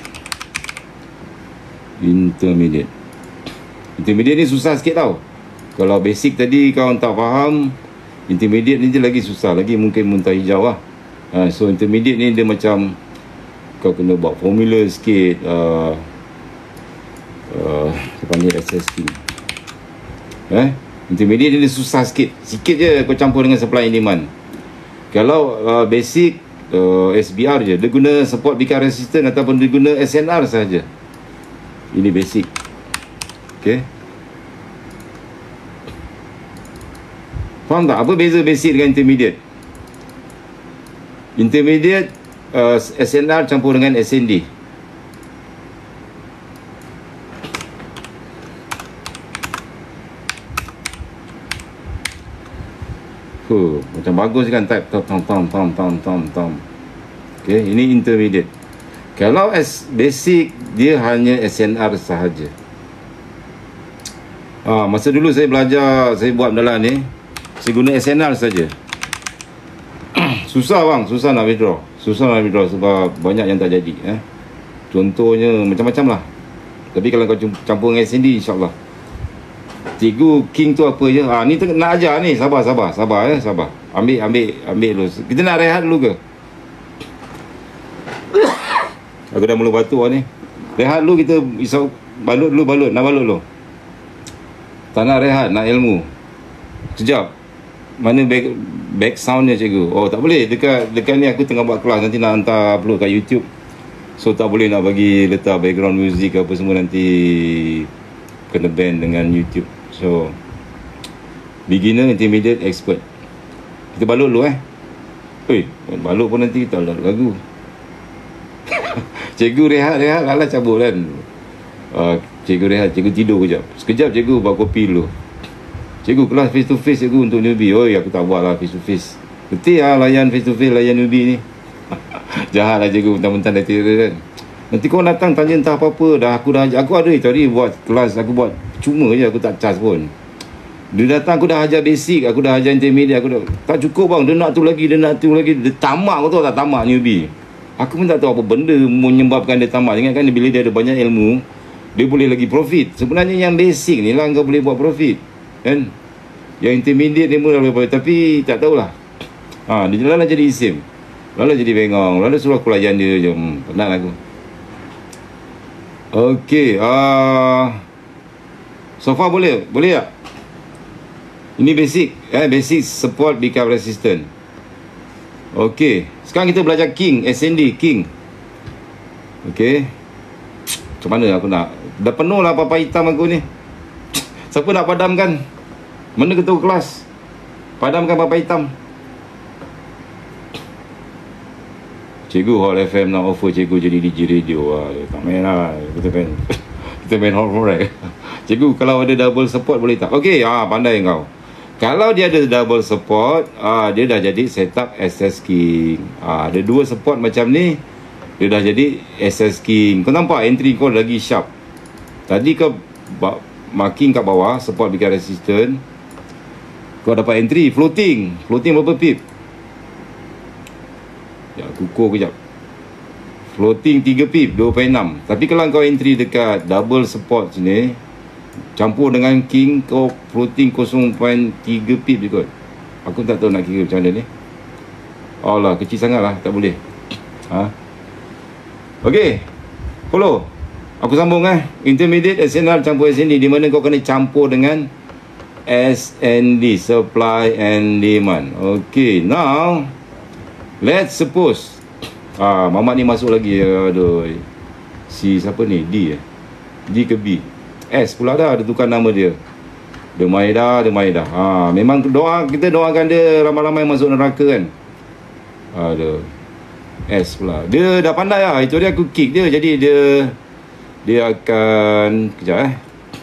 Intermediate. Intermediate ni susah sikit tau. Kalau basic tadi kau tak faham, intermediate ni je lagi susah. Lagi mungkin muntah hijau lah. Ha, so intermediate ni dia macam kau kena buat formula sikit. Uh, uh, Kita panggil S S T. Eh? Intermediate ni dia susah sikit. Sikit je kau campur dengan supply and demand. Kalau uh, basic Uh, S B R je, dia guna support become resistant ataupun dia guna S N R sahaja. Ini basic. Okay, faham tak apa beza basic dengan intermediate? Intermediate uh, S N R campur dengan S N D. Huh, macam bagus kan type tom tom tom tom tom tom tom. Okay, ini intermediate. Kalau S basic dia hanya S N R sahaja. Ah, masa dulu saya belajar, saya buat dalam ni, saya guna S N R saja. Susah bang, susah nak withdraw. Susah nak withdraw sebab banyak yang tak jadi. Eh? Contohnya macam-macam lah. Tapi kalau kau campur dengan S N D, insyaAllah. Cikgu king tu apa je? Ah, ni nak ajar ni. Sabar, sabar, sabar ya, sabar. Ambil, ambil, ambil dulu. Kita nak rehat dulu ke? Aku dah mula batuk ni. Rehat dulu, kita risau. Balut dulu, balut. Nak balut dulu. Tak nak rehat, nak ilmu. Sekejap. Mana back back soundnya cikgu? Oh, tak boleh. Dekat dekat ni aku tengah buat kelas. Nanti nak hantar upload kat YouTube. So tak boleh nak bagi letak background music apa semua, nanti kena ban dengan YouTube. So beginner, intermediate, expert. Kita balut dulu eh. Oi, balut pun nanti kita ada lagu. Cikgu rehat-rehat alah cabut kan. Uh, cikgu rehat, cikgu tidur kejap. Sekejap cikgu buat kopi dulu. Cikgu kelas face to face cikgu untuk newbie. Oi, aku tak buat lah face to face. Betul lah layan face to face, layan newbie ni. Jahat lah cikgu, mentang-mentang dah tidur kan. Nanti kau datang tanya entah apa-apa. Dah aku dah aku ada tadi buat kelas, aku buat cuma je, aku tak charge pun. Dia datang, aku dah ajar basic, aku dah ajar intermediate, aku dah tak cukup bang, dia nak tu lagi, dia nak tu lagi. Dia tamak, kau tahu tak tamak newbie. Aku pun tak tahu apa benda menyebabkan dia tamak. Ingat kan bila dia ada banyak ilmu, dia boleh lagi profit. Sebenarnya yang basic ni lah kau boleh buat profit. Kan? Yang intermediate ni pun dah boleh profit, tapi tak tahulah. Ha, dia jalan jadi isim. Lalu jadi bengong, lalu suruh aku layan dia je. Hmm, penat aku. Okey, uh, so far boleh? Boleh tak? Ini basic, eh, basic support become resistant. Okey, sekarang kita belajar king, S N D, king. Okey. Macam mana aku nak? Dah penuh lah apa-apa hitam aku ni. Siapa nak padamkan? Mana ketua kelas? Padamkan apa-apa hitam. Cikgu Hot F M nak offer cikgu jadi D J radio. Wah, tak main lah. Kita main kita main Hot Right. Cikgu kalau ada double support boleh tak? Okey, ah, pandai kau. Kalau dia ada double support, ah, dia dah jadi setup S S King. Ah, ada dua support macam ni. Dia dah jadi Access King. Kau nampak entry kau lagi sharp. Tadi kau marking kat bawah, support bikin resistant. Kau dapat entry floating. Floating berapa pip? Ya, kukur kejap. Floating tiga pip, dua perpuluhan enam. Tapi kalau kau entry dekat double support sini, campur dengan king, kau floating kosong perpuluhan tiga pip je kot. Aku tak tahu nak kira macam mana ni. Allah, kecil sangat lah, tak boleh. Ha? Okey, follow. Aku sambung eh. Intermediate S N R campur S N D, di mana kau kena campur dengan S N D, supply and demand. Okey, now let's suppose ah, Mamat ni masuk lagi. Aduh, si siapa ni? D eh? D ke B? S pula dah, ada tukar nama dia. Dia mai dah, dia mai dah. Ha, memang doa, kita doakan dia ramai-ramai masuk neraka kan. Aduh, S pula. Dia dah pandai lah. Itu dia aku kick dia. Jadi dia Dia akan kejap eh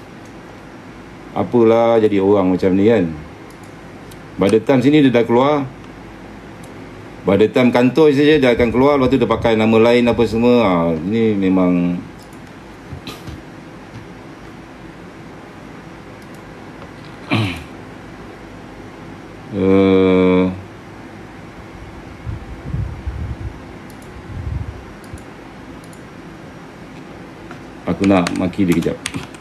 apalah jadi orang macam ni kan. By the time sini dia dah keluar, by the time kantor saja dia akan keluar. Lepas tu dia pakai nama lain apa semua. Ha, ni memang uh, aku nak maki dia kejap.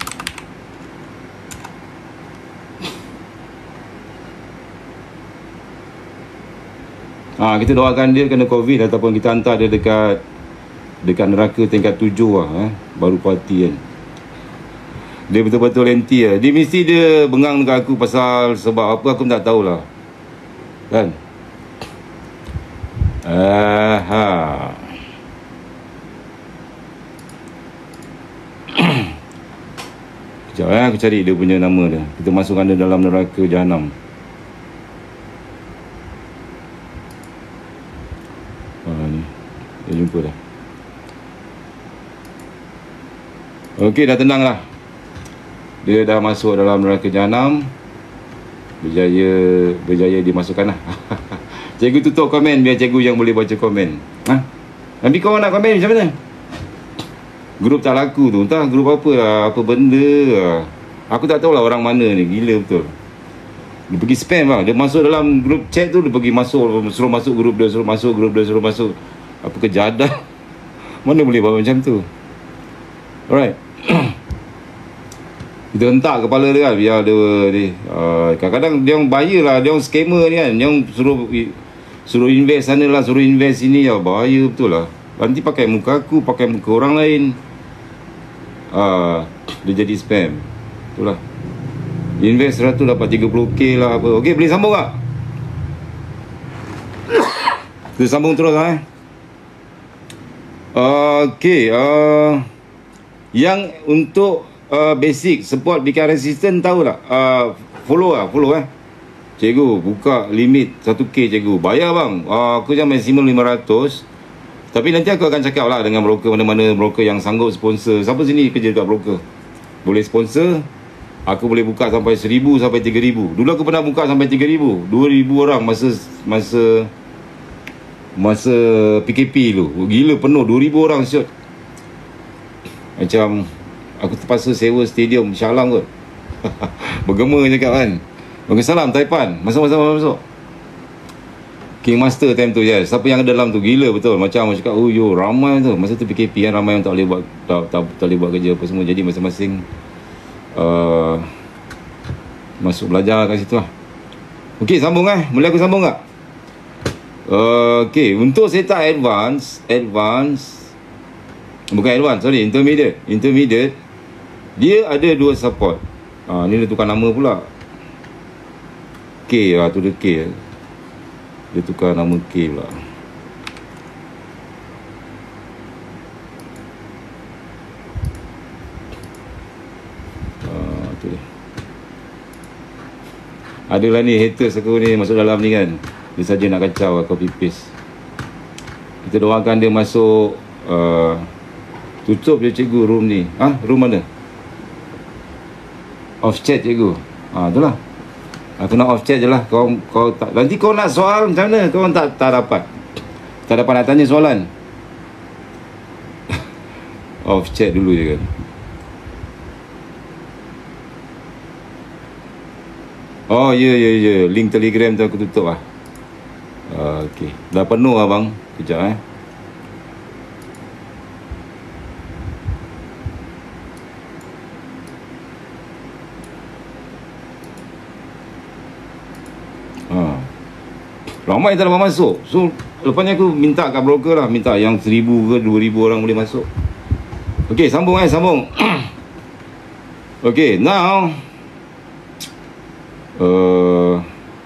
Ha, kita doakan dia kena COVID ataupun kita hantar dia dekat dekat neraka tingkat tujuh lah, eh? Baru parti kan. Dia betul-betul lenti lah. Dia mesti dia bengang dekat aku pasal sebab apa aku tak tahulah. Kan? Aha. Sekejap eh, aku cari dia punya nama dia. Kita masukkan dia dalam neraka Jahanam. Ah, ni. Dah jumpa dah. Okey, dah tenang lah. Dia dah masuk dalam neraka Jahanam. Berjaya, berjaya dimasukkan lah. Cikgu tutup komen biar cikgu yang boleh baca komen. Ha? Nanti kau nak komen macam mana? Grup tak laku tu. Entah grup apa lah, apa benda lah. Aku tak tahulah orang mana ni. Gila betul. Dia pergi spam lah. Dia masuk dalam grup chat tu, dia pergi masuk, suruh masuk grup dia, suruh masuk grup dia, suruh masuk. Apa kejadah. Mana boleh buat macam tu. Alright. Kita hentak kepala dia kan, biar dia, dia uh, kadang-kadang dia orang bahaya lah. Dia orang scammer ni kan. Dia orang suruh suruh invest sana lah, suruh invest sini lah. Bahaya betul lah. Nanti pakai muka aku, pakai muka orang lain. Ah, dia jadi spam. Itulah. Invest seratus dapat tiga puluh K lah apa. Okey, boleh sambung tak? Kita sambung terus lah eh. Uh, Okey, uh, yang untuk uh, basic support bikin resistant tahu tak? Uh, follow lah, follow eh. Cikgu buka limit satu K cikgu. Bayar bang. Uh, aku jangan maksimum lima ratus. Tapi nanti aku akan cakap lah dengan broker mana-mana broker yang sanggup sponsor. Siapa sini kerja dekat broker? Boleh sponsor. Aku boleh buka sampai seribu sampai tiga ribu. Dulu aku pernah buka sampai tiga ribu. dua ribu orang masa masa masa P K P tu. Gila penuh dua ribu orang shot. Macam aku terpaksa sewa stadium Shah Alam kot. Bergema cakap kan. Waalaikumsalam Taipan. Masuk-masuk masuk. King Master time tu je. Siapa yang ada dalam tu gila betul. Macam aku cakap, oh yo ramai tu. Masa tu P K P kan, ramai yang tak boleh buat tak, tak, tak boleh buat kerja apa semua. Jadi masing-masing uh, masuk belajar kat situ lah. Okey, sambung eh. Boleh aku sambung tak? Uh, Okey, untuk setup advance, advance bukan advance, sorry, intermediate. Intermediate dia ada dua support. Ah, uh, ni dia tukar nama pula. K lah tu, dia K. Dia tukar nama K pula. Ah, tu dia. Adalah ni haters aku ni masuk dalam ni kan. Dia saja nak kacau, copy paste. Kita doakan dia masuk. uh, Tutup je cikgu room ni. Ah, room mana? Off chat cikgu. Ah, itulah. Aku nak off chat je lah. Kau, kau tak, nanti kau nak soal macam mana? Kau tak, tak dapat. Tak dapat nak tanya soalan. Off chat dulu je kan. Oh ya ya ya, link Telegram tu aku tutup lah. uh, Okey, dah penuh abang. Kejap eh. ha. Ramai tak dapat masuk. So lepas ni aku minta kat broker lah, minta yang seribu ke dua ribu orang boleh masuk. Okey, sambung eh, sambung. Okey, now uh,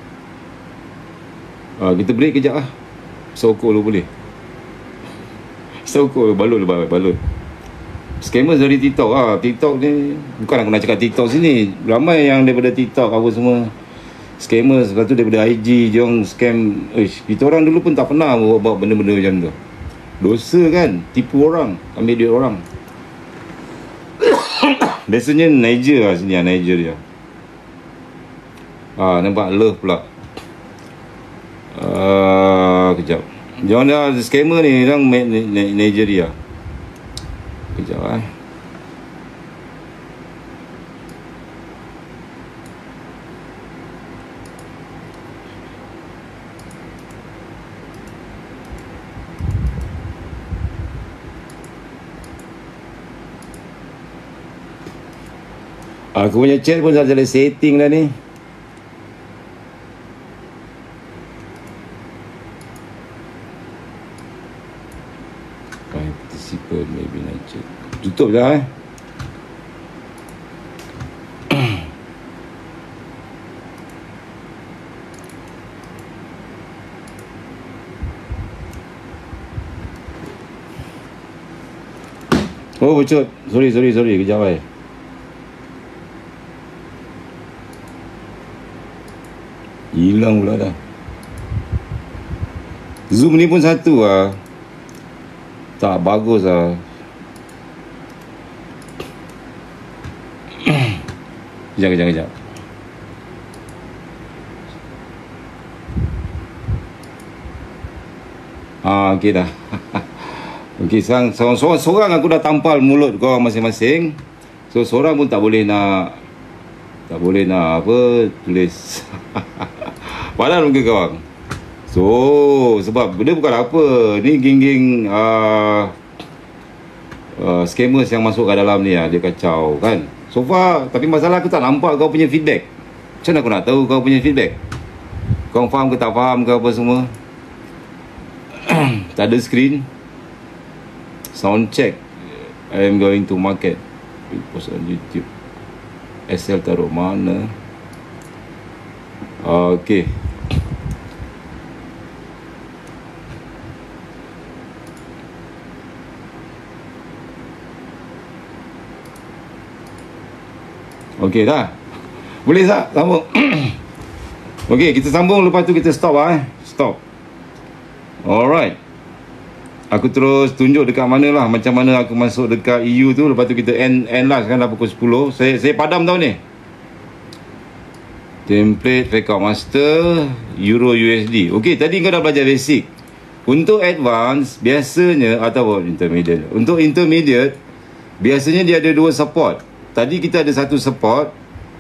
uh, kita break kejap lah. Sokok lu boleh. Sokok balut balut balut. Scammers dari TikTok ah. TikTok ni bukan aku nak cakap TikTok sini. Ramai yang daripada TikTok apa semua scammers. Lepas tu daripada I G jom scam. Ish, kita orang dulu pun tak pernah buat, buat benda-benda macam tu. Dosa kan, tipu orang, ambil duit orang. Biasanya Niger lah sini, Nigeria. Ah, nampak love pula. Ah, kejap. Jangan dah scammer ni orang Nigeria. Kejap eh. Aku punya chat pun dah jadi setting dah ni. Participant maybe nak chat. Tutup dah eh. Oh bocor. Sorry sorry sorry. Kejap eh. Hilang pula dah. Zoom ni pun satu lah. Tak bagus lah. Kejap, kejap, kejap. Ah, okey dah. Okey, sekarang seorang-seorang aku dah tampal mulut kau masing-masing. So, seorang pun tak boleh nak tak boleh nak apa tulis. Padahal muka kau. So, sebab dia bukan apa. Ni geng-geng uh, uh, scammers yang masuk ke dalam ni lah. Dia kacau kan. So far, tapi masalah aku tak nampak kau punya feedback. Macam mana aku nak tahu kau punya feedback? Kau faham ke tak faham ke apa semua? Tak ada screen. Sound check. I am going to market. Post on YouTube. S L taruh mana? Okay. Okey dah. Boleh tak? Sambung. Okey, kita sambung lepas tu kita stop lah eh. Stop. Alright. Aku terus tunjuk dekat mana lah, macam mana aku masuk dekat E U tu. Lepas tu kita end, end lah sekarang dah pukul sepuluh. Saya saya padam tau ni. Template, record master, Euro U S D. Okey, tadi kau dah belajar basic. Untuk advance, biasanya, atau intermediate. Untuk intermediate, biasanya dia ada dua support. Tadi kita ada satu support.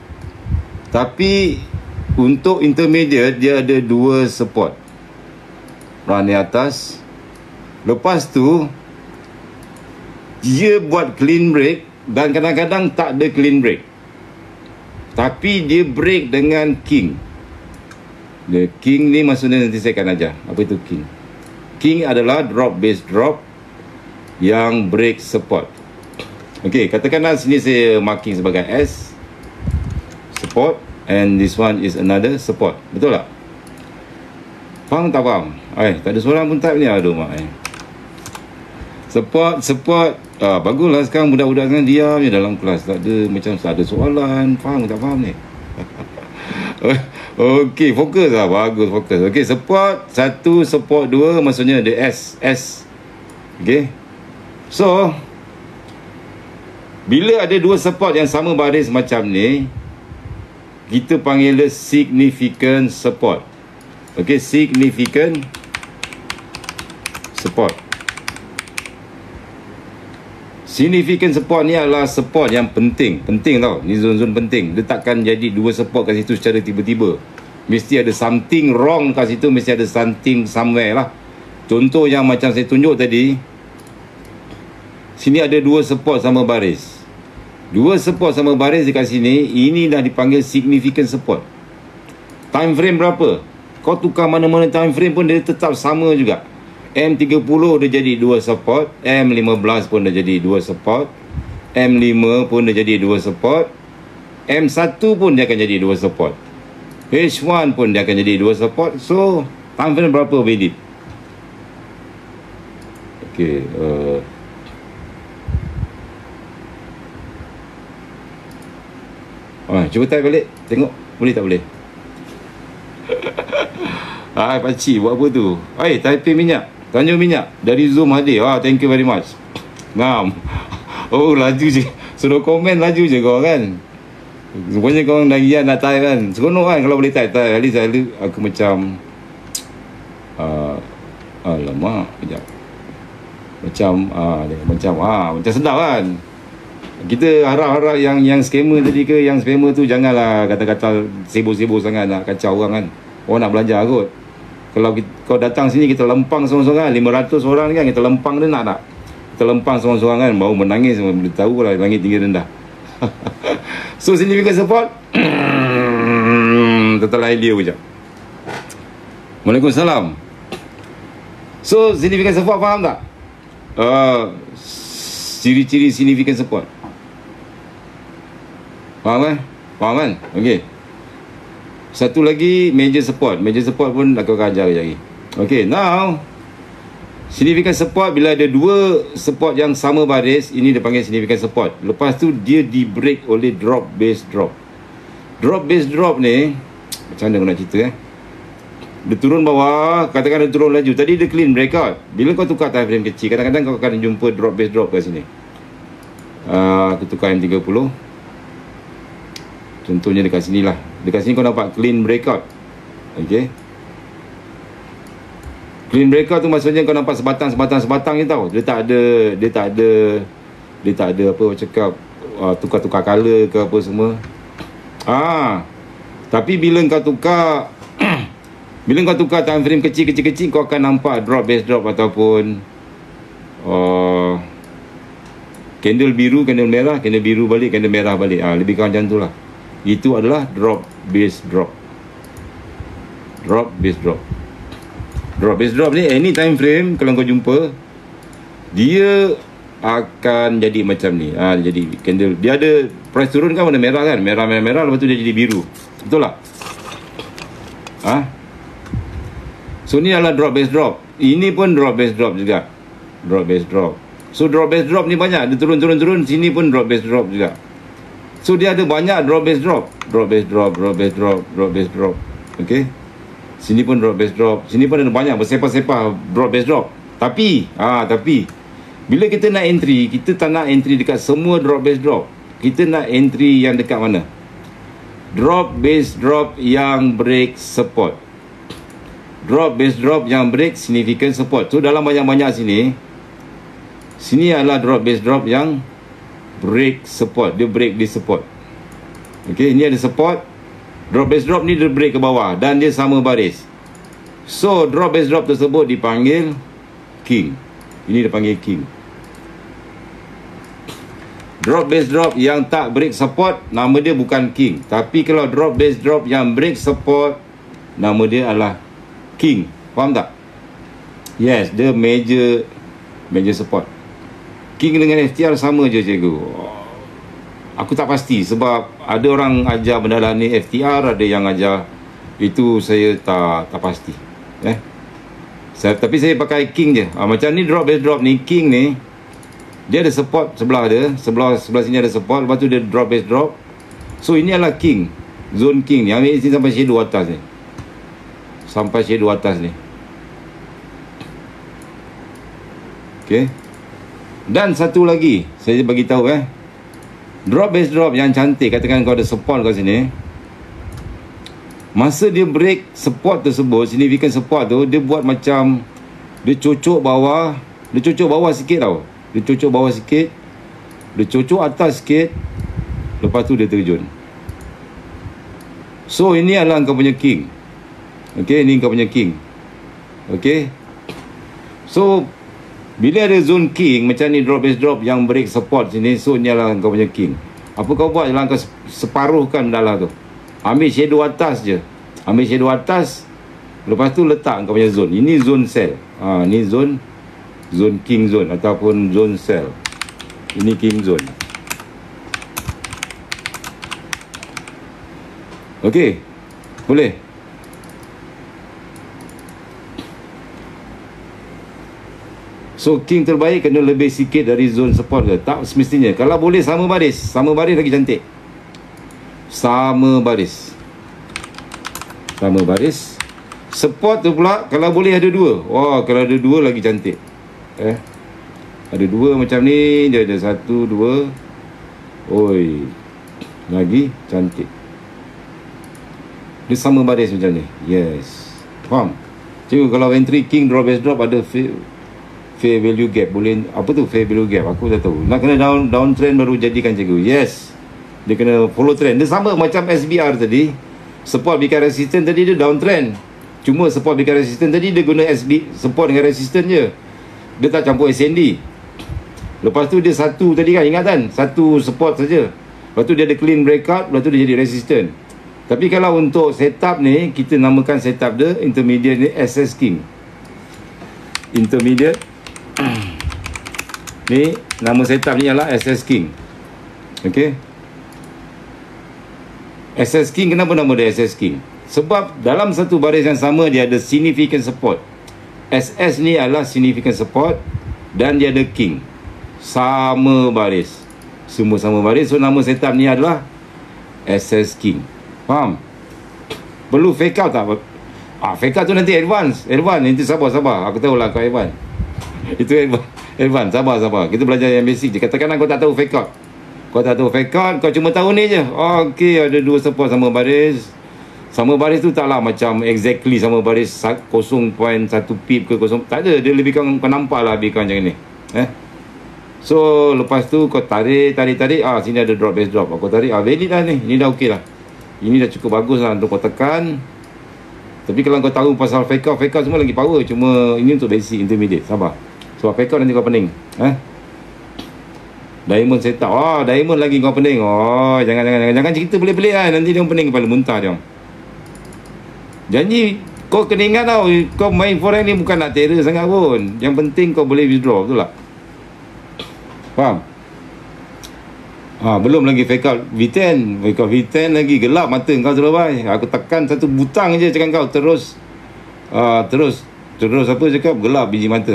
Tapi untuk intermediate dia ada dua support. Run di atas. Lepas tu dia buat clean break. Dan kadang-kadang tak ada clean break. Tapi dia break dengan king. The king ni maksudnya nanti saya akan ajar apa itu king. King adalah drop base drop yang break support. Okey, katakanlah sini saya marking sebagai S support and this one is another support. Betul tak? Faham tak faham? Eh, tak ada seorang pun type ni. Aduh mak eh. Support, support. Ah, baguslah sekarang budak-budak kan diam je dalam kelas. Tak ada macam tak ada soalan. Faham tak faham ni? Okey, fokus lah. Bagus, fokus. Okey, support satu, support dua, maksudnya ada S. S. Okey. So, bila ada dua support yang sama baris macam ni, kita panggil dia significant support. Okey, significant support. Significant support ni adalah support yang penting. Penting tau. Ni zon-zon penting. Dia takkan jadi dua support kat situ secara tiba-tiba. Mesti ada something wrong kat situ. Mesti ada something somewhere lah. Contoh yang macam saya tunjuk tadi. Sini ada dua support sama baris. Dua support sama baris dekat sini. Ini dah dipanggil significant support. Time frame berapa? Kau tukar mana-mana time frame pun dia tetap sama juga. M tiga puluh dia jadi dua support, M lima belas pun dia jadi dua support, M lima pun dia jadi dua support, M satu pun dia akan jadi dua support, H satu pun dia akan jadi dua support. So time frame berapa valid? Okay, uh, oh, cuba type balik, tengok boleh tak boleh. Ah, pakcik buat apa tu? Hai, typing minyak, Tanjung Minyak dari Zoom hadir. Ah, thank you very much. Ngam. Oh, laju je. Suruh komen laju je kau kan. Sebenarnya kau lagi nak type kan. Seronok kan kalau boleh type. type. At least aku macam uh, alamak, kejap. Macam ah, uh, macam ah, macam sedap kan. Kita harap-harap yang yang scammer tadi ke, yang spammer tu janganlah kata-kata sibuk-sibuk sangat nak kacau orang kan. Orang nak belajar kot. Kalau kita, kau datang sini kita lempang seorang-seorang, lima ratus orang kan, kita lempang dia nak tak? Kita lempang seorang-seorang kan, baru menangis, boleh tahu lah langit tinggi rendah. So significant support. Tetap lain dia sekejap. Waalaikumsalam. So significant support faham tak? Uh, ciri-ciri significant support. Faham kan? Faham kan? Okey. Satu lagi major support. Major support pun aku akan ajar lagi. Okay, now significant support bila ada dua support yang sama baris, ini dia panggil significant support. Lepas tu dia di break oleh drop base drop. Drop base drop ni macam mana aku nak cerita eh? Dia turun bawah, katakan dia turun laju. Tadi dia clean breakout. Bila kau tukar time frame kecil, kadang-kadang kau akan jumpa drop base drop kat sini. uh, Aku tukar M tiga puluh. Contohnya dekat sini lah. Dekat sini kau nampak clean breakout. Okay. Clean breakout tu maksudnya kau nampak sebatang-sebatang-sebatang je tau. Dia tak ada, dia tak ada, dia tak ada apa cakap uh, tukar-tukar color ke apa semua. Ah, tapi bila kau tukar bila kau tukar time frame kecil-kecil-kecil, kau akan nampak drop base drop ataupun uh, candle biru, candle merah, candle biru balik, candle merah balik. Ah, lebih kurang macam tu lah. Itu adalah drop base drop. Drop base drop. Drop base drop ni any time frame kalau kau jumpa, dia akan jadi macam ni. Ah, ha, jadi candle. Dia ada price turun kan warna merah kan? Merah merah merah, lepas tu dia jadi biru. Betul tak? Ah. Ha? So ni adalah drop base drop. Ini pun drop base drop juga. Drop base drop. So drop base drop ni banyak. Dia turun turun turun, sini pun drop base drop juga. So dia ada banyak drop base drop. Drop base drop, drop base drop, drop base drop. Okay. Sini pun drop base drop. Sini pun ada banyak bersepah-sepah drop base drop. Tapi, ah tapi bila kita nak entry, kita tak nak entry dekat semua drop base drop. Kita nak entry yang dekat mana? Drop base drop yang break support. Drop base drop yang break significant support. So dalam banyak-banyak sini, sini adalah drop base drop yang break support. Dia break di support. Okay, ini ada support. Drop base drop ni dia break ke bawah dan dia sama baris. So drop base drop tersebut dipanggil king. Ini dipanggil king. Drop base drop yang tak break support, nama dia bukan king. Tapi kalau drop base drop yang break support, nama dia adalah king. Faham tak? Yes, dia major major support. King dengan F T R sama je cikgu. Aku tak pasti sebab ada orang ajar benda lain ni F T R, ada yang ajar itu, saya tak tak pasti. Eh. Saya, tapi saya pakai king je. Ha, macam ni drop base drop ni, king ni dia ada support sebelah dia, sebelah sebelah sini ada support, lepas tu dia drop base drop. So ini adalah king. Zone king ni. Ambil sini sampai shadow atas ni. Sampai shadow atas ni. Okey. Dan satu lagi saya bagi tahu eh. Drop base drop yang cantik, katakan kau ada support kat sini. Masa dia break support tersebut, significant support tu, dia buat macam dia cocok bawah, dia cocok bawah sikit tau. Dia cocok bawah sikit. Dia cocok atas sikit, lepas tu dia terjun. So ini adalah kau punya king. Okey, ini kau punya king. Okey. So bila ada zone king macam ni, drop base drop yang break support sini, so ni adalah kau punya king. Apa kau buat ialah kau separuhkan dalam tu. Ambil shadow atas je. Ambil shadow atas, lepas tu letak kau punya zone. Ini zone sell. Ha, ni zone zone king zone ataupun zone sell. Ini king zone. Okey. Boleh. So king terbaik kena lebih sikit dari zone support ke? Tak semestinya. Kalau boleh sama baris, sama baris lagi cantik. Sama baris. Sama baris. Support tu pula kalau boleh ada dua. Wah, kalau ada dua lagi cantik. Eh. Ada dua macam ni, dia ada satu, dua. Oi. Lagi cantik. Dia sama baris macam ni. Yes. Faham? Cikgu kalau entry king draw base drop ada fair, fair value gap. Boleh apa tu fair value gap? Aku tak tahu. Nak kena down down trend baru jadikan cikgu. Yes. Dia kena follow trend. Dia sama macam S B R tadi. Support become resistance tadi dia down trend. Cuma support become resistance tadi dia guna S B support dengan resistance je. Dia tak campur S N D. Lepas tu dia satu tadi kan, ingat kan? Satu support saja. Lepas tu dia ada clean breakout, lepas tu dia jadi resistant. Tapi kalau untuk setup ni, kita namakan setup dia intermediate ni S S King. Intermediate ni nama setup ni ialah S S King. Okey. S S King, kenapa nama dia S S King? Sebab dalam satu baris yang sama dia ada significant support. S S ni adalah significant support dan dia ada king. Sama baris. Semua sama baris. So nama setup ni adalah S S King. Faham? Perlu fake out tak? Ah, fake out tu nanti advance. Advance nanti sabar-sabar. Aku tahu lah kau advance. Itu advance. Advance. Sabar-sabar. Kita belajar yang basic je. Katakanlah kau tak tahu fake out. Kau tak tahu fake out, kau cuma tahu ni je. Oh, okey, ada dua support sama baris. Sama baris tu taklah macam exactly sama baris kosong perpuluhan satu pip ke kosong. Tak ada. Dia lebih kurang kau nampak lah lebih kurang macam ni. Eh? So, lepas tu kau tarik, tarik, tarik. Ah, sini ada drop base drop. Kau tarik. Ah, valid lah ni. Ini dah okey lah. Ini dah cukup bagus lah untuk kau tekan. Tapi kalau kau tahu pasal fake out, fake out semua lagi power. Cuma ini untuk basic, intermediate. Sabar. Sebab fake out nanti kau pening. Eh? Diamond setup. Oh, diamond lagi kau pening. Oh, jangan, jangan, jangan. Jangan cerita pelik-pelik lah. Nanti dia pening kepala muntah dia. Janji kau kena ingat tau, kau main forex ni bukan nak terror sangat pun. Yang penting kau boleh withdraw, betul tak? Faham? Ha, belum lagi fake out V ten. Fake out V ten lagi gelap mata kau terlebai. Aku tekan satu butang je cakap kau terus uh, terus terus apa cakap gelap biji mata.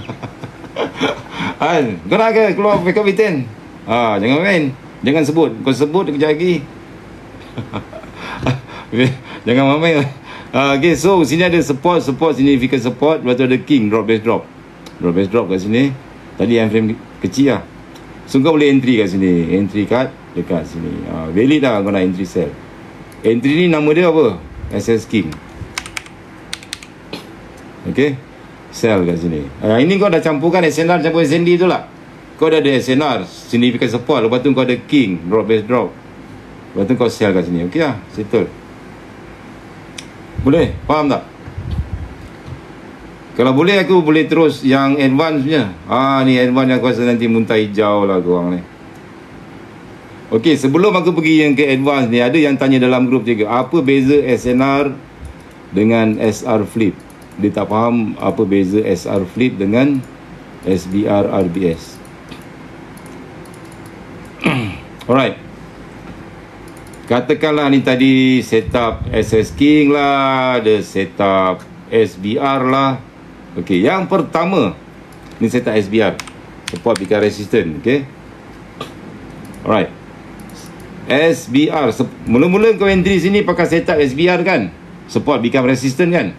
Han, kau nak ke keluar fake out V ten? Ha, jangan main. Jangan sebut. Kau sebut kejap lagi. Jangan main. Uh, okay, so sini ada support, support, significant support. Lepas tu ada king, drop base drop. Drop base drop kat sini. Tadi yang frame kecil lah. So kau boleh entry kat sini. Entry kat dekat sini. uh, Valid lah kau nak entry sell. Entry ni nama dia apa? S S King. Okay, sell kat sini. uh, Ini kau dah campurkan S N R campur S N D tu lah. Kau dah ada S N R, significant support. Lepas tu kau ada king, drop base drop. Lepas tu kau sell kat sini. Okay lah, settle. Boleh? Faham tak? Kalau boleh aku boleh terus yang advance punya. Ah, ni advance yang aku rasa nanti muntah hijau lah korang ni. Okey, sebelum aku pergi yang ke advance ni, ada yang tanya dalam grup juga, apa beza S N R dengan S R flip? Dia tak faham apa beza S R flip dengan S B R R B S. Alright. Katakanlah ni tadi setup S S King lah, ada setup S B R lah. Okey, yang pertama ni setup S B R, support become resistant. Okey, alright. S B R, mula-mula kau entry sini pakai setup S B R kan, support become resistant kan.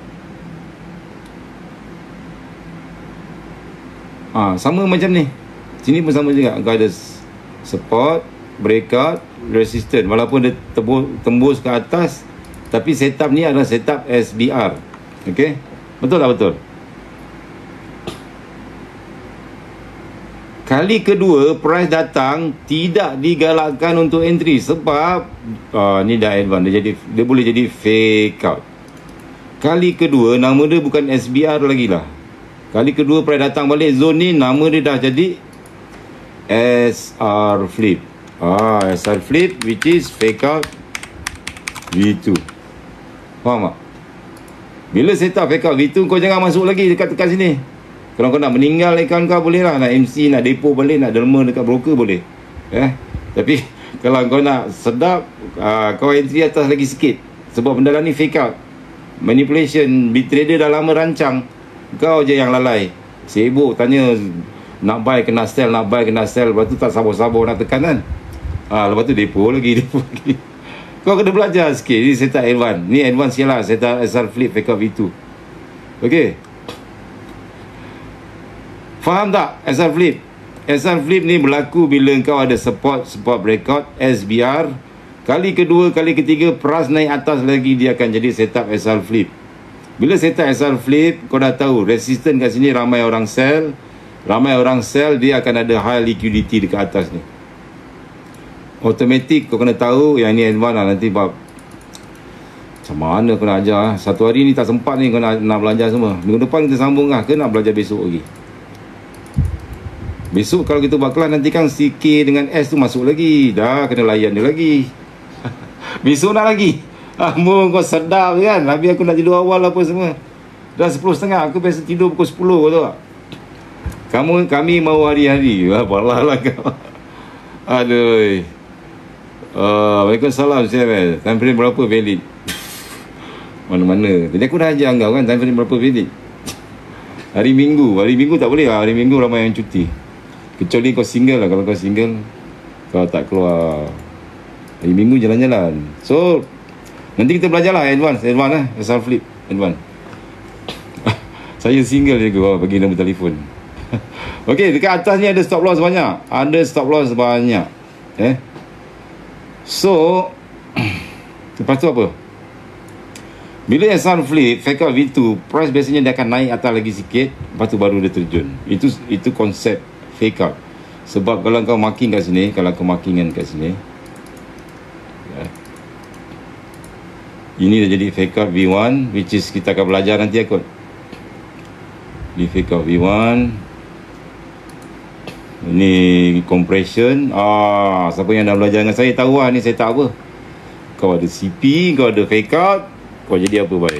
Ah, sama macam ni. Sini pun sama juga. Kau ada support, breakout, resistant. Walaupun dia tembus, tembus ke atas, tapi setup ni adalah setup S B R. Okey, betul tak betul? Kali kedua price datang, tidak digalakkan untuk entry sebab uh, ni dah advance, dia jadi dia boleh jadi fake out. Kali kedua nama dia bukan S B R lagi lah. Kali kedua price datang balik zone ni, nama dia dah jadi S R flip. Ah, S R flip which is fake out V two. Faham tak? Bila set up fake out V two, kau jangan masuk lagi dekat tekan sini. Kalau kau nak meninggal account kau boleh lah, nak M C, nak depo boleh, nak derma dekat broker boleh. Eh, tapi kalau kau nak sedap, uh, kau entry atas lagi sikit. Sebab benda lah ni fake out, manipulation. Big trader dah lama rancang, kau je yang lalai. Sibuk tanya nak buy kena sell, nak buy kena sell. Lepas tu tak sabar-sabar nak tekan kan. Ah, lepas tu depo lagi, depo lagi. Kau kena belajar sikit. Ni setup advance. Ni advance ialah setup S R flip fake out V two. Okay, faham tak S R flip? S R flip ni berlaku bila kau ada support, support breakout, S B R. Kali kedua, kali ketiga price naik atas lagi, dia akan jadi setup S R flip. Bila setup S R flip, kau dah tahu resistance kat sini ramai orang sell. Ramai orang sell, dia akan ada high liquidity dekat atas ni. Automatic kau kena tahu yang ni advance lah. Nanti bab macam mana kau nak ajar. Satu hari ni tak sempat ni kau nak, nak belajar semua. Minggu depan kita sambung lah ke nak belajar besok lagi? Besok kalau kita buat kelas, nanti kan C K dengan S tu masuk lagi. Dah kena layan dia lagi. Besok nak lagi. Ah, mu kau sedap kan. Habis aku nak tidur awal apa semua. Dah sepuluh setengah. Aku biasa tidur pukul sepuluh, kau tahu tak? Kamu, kami mau hari-hari. Wah, balah lah kau. Aduh. Uh, Waalaikumsalam, Syed. Time frame berapa valid? Mana-mana. Jadi aku dah ajar kau kan, time frame berapa valid? Hari Minggu. Hari Minggu tak boleh lah. Hari Minggu ramai yang cuti. Kecuali kau single lah. Kalau kau single, kau tak keluar hari Minggu jalan-jalan. So nanti kita belajar lah advance. Advance lah, S R flip advance. Saya single je kau bagi nombor telefon. Okay, dekat atas ni ada stop loss banyak. Ada stop loss banyak. Eh So lepas tu apa? Bila S R flip fake out V two, price biasanya dia akan naik atas lagi sikit, lepas tu baru dia terjun. Itu itu konsep fake out. Sebab kalau kau marking kat sini, kalau kau markingan kat sini, ya, ini dah jadi fake out V one, which is kita akan belajar nanti kot. Di fake out V one, ini compression. Ah, siapa yang dah belajar dengan saya tahu lah ni saya tak apa. Kau ada C P, kau ada fake out, kau jadi apa baik?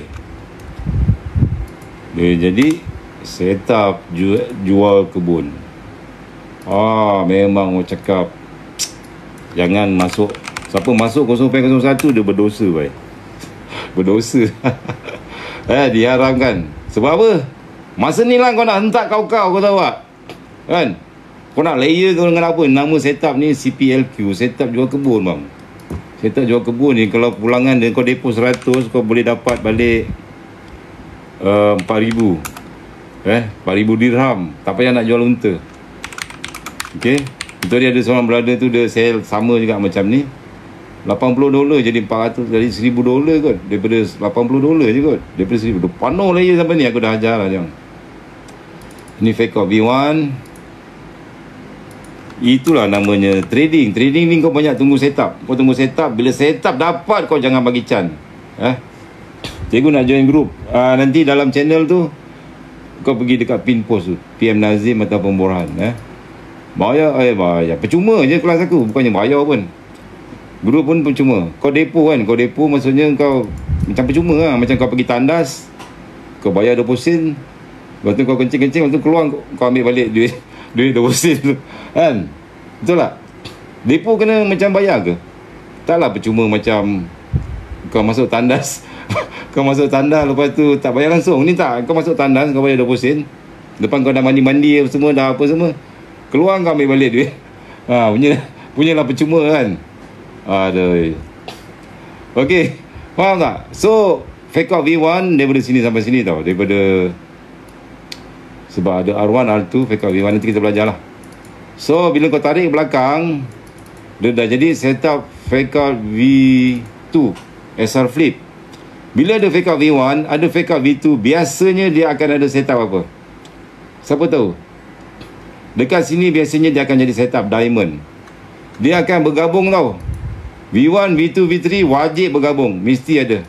Dia jadi setup jual, jual kebun. Ah, memang mau cakap jangan masuk. Siapa masuk kosong kosong satu dia berdosa baik. Berdosa. Eh, diharamkan. Sebab apa? Masa ni lah kau nak hentak kau-kau, kau tahu tak? Kan? Kau nak layer kau dengan apa? Nama setup ni C P L Q, setup jual kebun bang. Setup jual kebun ni kalau pulangan dia kau depo seratus, kau boleh dapat balik uh, empat ribu. Eh, empat ribu dirham. Tak payah nak jual unta. Okay, itu dia ada seorang brother tu, dia sell sama juga macam ni, lapan puluh dolar jadi empat ratus, jadi seribu dolar kot. Daripada lapan puluh dolar je kot. Daripada seribu dolar panuh layer sampai ni. Aku dah ajar lah jangan. Ini fake out V one. Itulah namanya trading. Trading ni kau banyak tunggu setup. Kau tunggu setup. Bila setup dapat, kau jangan bagi can. Eh, cikgu nak join group. uh, Nanti dalam channel tu kau pergi dekat pin post tu, P M Nazim ataupun Borhan. Eh, bayar, eh bayar. Percuma je kelas aku. Bukannya bayar pun. Guru pun percuma. Kau depo kan. Kau depo maksudnya kau macam percuma lah. Macam kau pergi tandas, kau bayar dua puluh sen. Lepas tu kau kencing-kencing, lepas tu keluar kau, kau ambil balik duit duit dua puluh sen tu. Kan? Betul tak? Depo kena macam bayar ke? Taklah percuma macam kau masuk tandas. Kau masuk tandas lepas tu tak bayar langsung. Ni tak. Kau masuk tandas, kau bayar dua puluh sen. Depan kau dah mandi-mandi semua, dah apa semua, keluar kau ambil balik duit. Ha, punya punyalah percuma kan. Aduh. Okey, faham tak? So fake out V one daripada sini sampai sini tau. Daripada, sebab ada R one, R two, fake out V one, nanti kita belajar lah. So bila kau tarik belakang, dia dah jadi setup fake out V two, S R flip. Bila ada fake out V one, ada fake out V two, biasanya dia akan ada setup apa? Siapa tahu? Dekat sini biasanya dia akan jadi setup diamond. Dia akan bergabung tau. V one, V two, V three wajib bergabung. Mesti ada.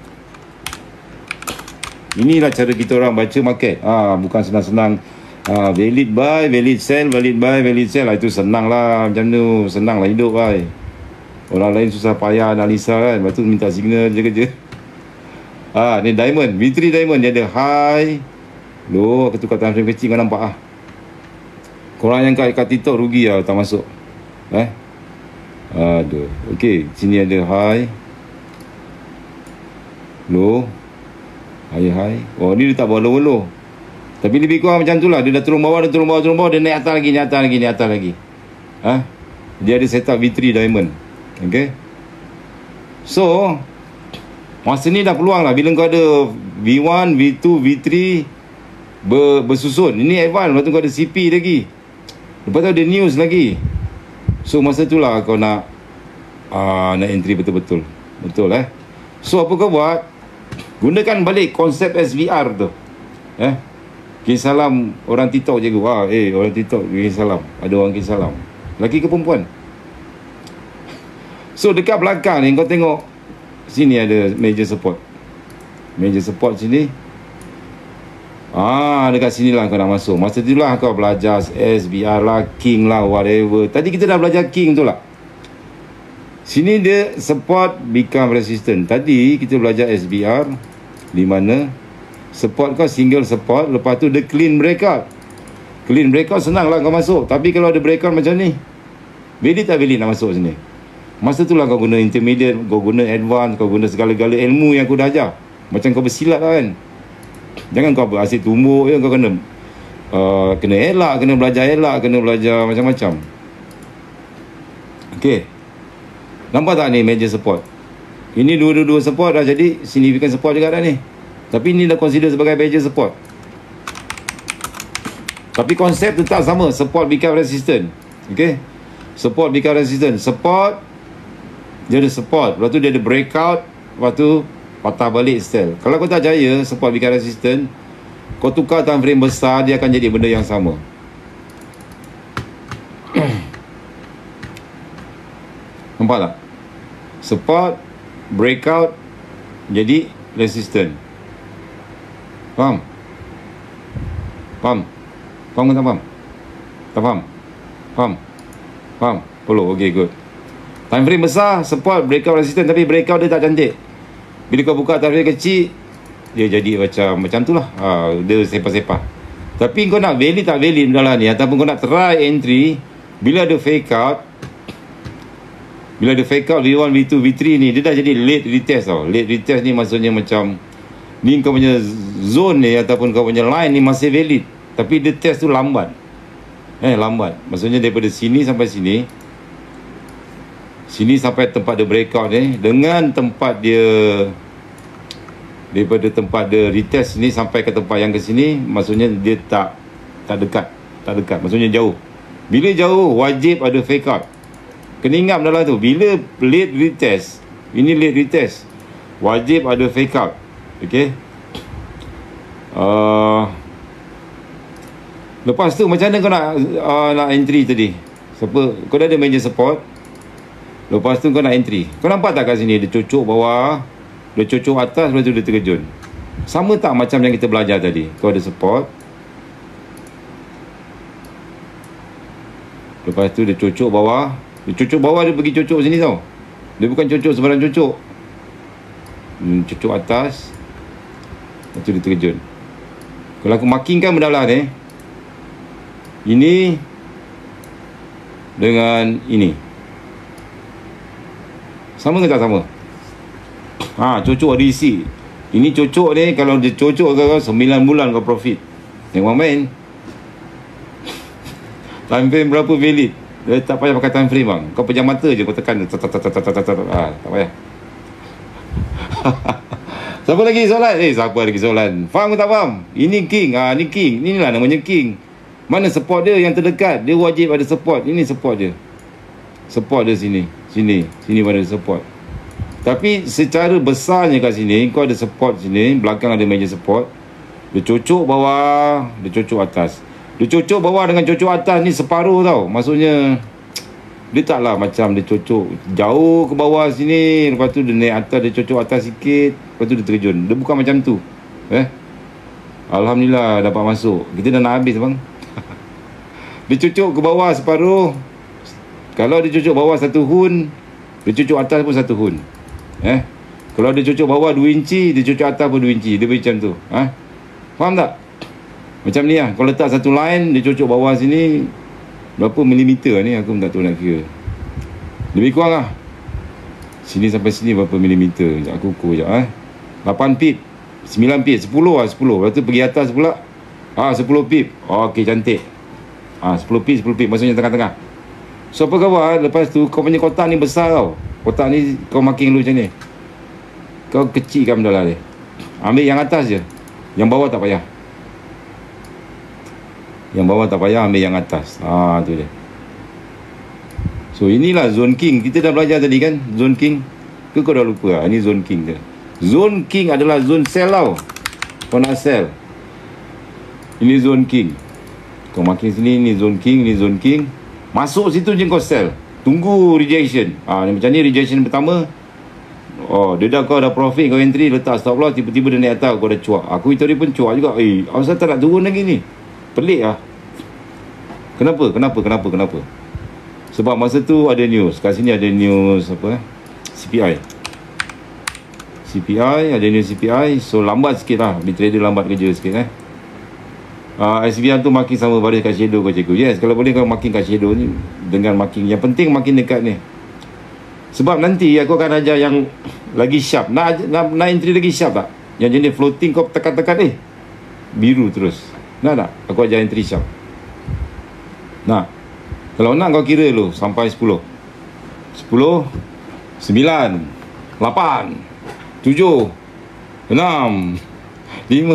Inilah cara kita orang baca market. Ah, bukan senang-senang. Ah, valid buy, valid sell, valid buy, valid sell. Ah, itu senang lah macam tu. Senang lah hidup lah. Orang lain susah payah analisa kan. Lepas tu minta signal je kerja. Ah, ni diamond. V three diamond dia ada high, low. Aku tukar time frame kecil kau nampak ah. Korang yang kat, kat TikTok rugi lah tak masuk. Eh? Aduh. Okey, sini ada high, low, high high. Oh, ni dia tak bawa low low. Tapi lebih kurang macam tu lah. Dia dah turun bawah, dia turun bawah, turun bawah. Dia naik atas lagi, naik atas lagi, naik atas lagi. Ha? Dia ada setup V three diamond. Okay? So, masa ni dah peluang lah. Bila kau ada V one, V two, V three ber, bersusun. Ini advance. Lepas tu kau ada C P lagi. Lepas tu ada news lagi. So, masa tu lah kau nak uh, nak entry betul-betul. Betul eh? So, apa kau buat? Gunakan balik konsep S V R tu. Eh? Kirim salam orang TikTok je. Wah, eh orang TikTok kirim salam. Ada orang kirim salam. Lelaki ke perempuan? So, dekat belakang ni kau tengok. Sini ada major support. Major support sini. Ah, dekat sini lah kau nak masuk. Masa tu lah kau belajar S V R lah, King lah, whatever. Tadi kita dah belajar King tu lah. Sini dia support become resistant. Tadi kita belajar S V R. Di mana support kau single support. Lepas tu dia clean breakout. Clean breakout senang lah kau masuk. Tapi kalau ada breakout macam ni, valid tak valid nak masuk sini? Masa tu lah kau guna intermediate, kau guna advance, kau guna segala-gala ilmu yang aku dah ajar. Macam kau bersilat lah kan. Jangan kau asyik tumbuk je. Kau kena uh, kena elak, kena belajar elak, kena belajar macam-macam. Okay. Nampak tak ni major support? Ini dua-dua support dah jadi significant support juga dah ni. Tapi ni dah consider sebagai major support. Tapi konsep tetap sama. Support become resistant. Okay. Support become resistant. Support, dia ada support. Lepas tu dia ada breakout. Lepas tu patah balik sell. Kalau kau tak jaya support become resistant, kau tukar time frame besar, dia akan jadi benda yang sama. Nampak tak? Support, breakout, jadi resistant. Faham? Faham? Faham ke tak faham? Tak faham? Faham? Faham? Perlu? Okay, good. Time frame besar, support, breakout, resistant. Tapi breakout dia tak cantik. Bila kau buka time frame kecil, dia jadi macam macam tu lah. Ha, dia sepah-sepah. Tapi kau nak valid tak valid dalam ni, ataupun kau nak try entry, bila ada fake out, bila ada fake out V one, V two, V three ni, dia dah jadi late retest tau. Late retest ni maksudnya macam ni kau punya zone ni ataupun kau punya line ni masih valid, tapi dia test tu lambat. Eh, lambat. Maksudnya daripada sini sampai sini, sini sampai tempat dia breakout ni, dengan tempat dia, daripada tempat dia retest ni sampai ke tempat yang ke sini, maksudnya dia tak tak dekat, tak dekat, maksudnya jauh. Bila jauh, wajib ada fake out. Kena ingat dalam tu, bila late retest, ini late retest, wajib ada fake out. Okay. uh, Lepas tu macam mana kau nak uh, nak entry tadi? Siapa? Kau dah ada major support. Lepas tu kau nak entry. Kau nampak tak kat sini? Dia cocok bawah, dia cocok atas, lepas tu dia terkejun. Sama tak macam yang kita belajar tadi? Kau ada support, lepas tu dia cocok bawah. Dia cocok bawah, dia pergi cocok sini tau. Dia bukan cocok sebarang cocok. Hmm, cocok atas, lepas tu dia terkejun. Kalau aku markingkan benda lah ni, ini dengan ini, sama ke tak sama? Ha, cocok ada isi. Ini cocok ni, kalau dia cocok kau sembilan bulan kau profit. Yang main time frame berapa valid? Dia tak payah pakai time frame bang. Kau pejam mata je, kau tekan. Ha, tak payah. Siapa lagi soalan? Eh, siapa lagi soalan? Faham ke tak faham? Ini king. Ha, ni king. Inilah namanya king. Mana support dia yang terdekat? Dia wajib ada support. Ini support dia. Support dia sini. Sini. Sini ada support. Tapi secara besarnya kat sini, kau ada support sini. Belakang ada major support. Dia cocok bawah, dia cocok atas. Dia cocok bawah dengan cocok atas ni separuh tau. Maksudnya dia taklah macam dia cocok jauh ke bawah sini, lepas tu dia naik atas, dia cocok atas sikit, lepas tu dia terjun. Dia bukan macam tu. Eh? Alhamdulillah dapat masuk. Kita dah nak habis bang. Dia cocok ke bawah separuh. Kalau dia cocok bawah satu hun, dia cocok atas pun satu hun. Eh? Kalau dia cocok bawah dua inci, dia cocok atas pun dua inci. Dia macam tu. Ha? Faham tak? Macam ni lah. Kalau letak satu line, dia cocok bawah sini berapa milimeter ni, aku tak tahu nak kira. Lebih kurang lah. Sini sampai sini berapa milimeter. Sekejap aku ukur sekejap eh. lapan pip, sembilan pip, sepuluh lah, sepuluh. Lepas tu pergi atas pula. Ah, sepuluh pip. Oh, okey, cantik. Ah, sepuluh pip, sepuluh pip. Maksudnya tengah-tengah. So apa kau buat? Lepas tu kau punya kotak ni besar tau. Kotak ni kau marking dulu macam ni. Kau kecilkan benda lah dia. Ambil yang atas je. Yang bawah tak payah. Yang bawah tak payah, ambil yang atas. Ah, tu dia. So inilah zone king. Kita dah belajar tadi kan, zone king. Ke kau dah lupa lah? Ini zone king dia. Zone king adalah zone sell tau. Kau nak sell. Ini zone king. Kau makin sini, ni zone king, ni zone king. Masuk situ je kau sell. Tunggu rejection. Ah, ni macam ni rejection pertama. Oh, dia dah, kau dah profit, kau entry, letak stop loss, tiba-tiba dia naik atas, kau dah cuak. Aku itu pun cuak juga. Eh, asal tak nak turun lagi ni? Pelik lah. Kenapa? Kenapa? Kenapa? Kenapa? Sebab masa tu ada news. Kat sini ada news apa eh? C P I. C P I, ada news C P I. So lambat sikit lah. Di trader lambat kerja sikit eh. Uh, S B R tu makin sama baris kat shadow kau cikgu. Yes, kalau boleh kau makin kat shadow ni. Dengan makin, yang penting makin dekat ni. Sebab nanti aku akan ajar yang lagi sharp. Nak, nak, nak entry lagi sharp tak? Yang jenis floating kau tekan-tekan eh. Biru terus. Nak tak? Aku ajar entry sharp. Nak? Kalau nak kau kira dulu sampai sepuluh. Sepuluh, sembilan, lapan, tujuh, enam, lima.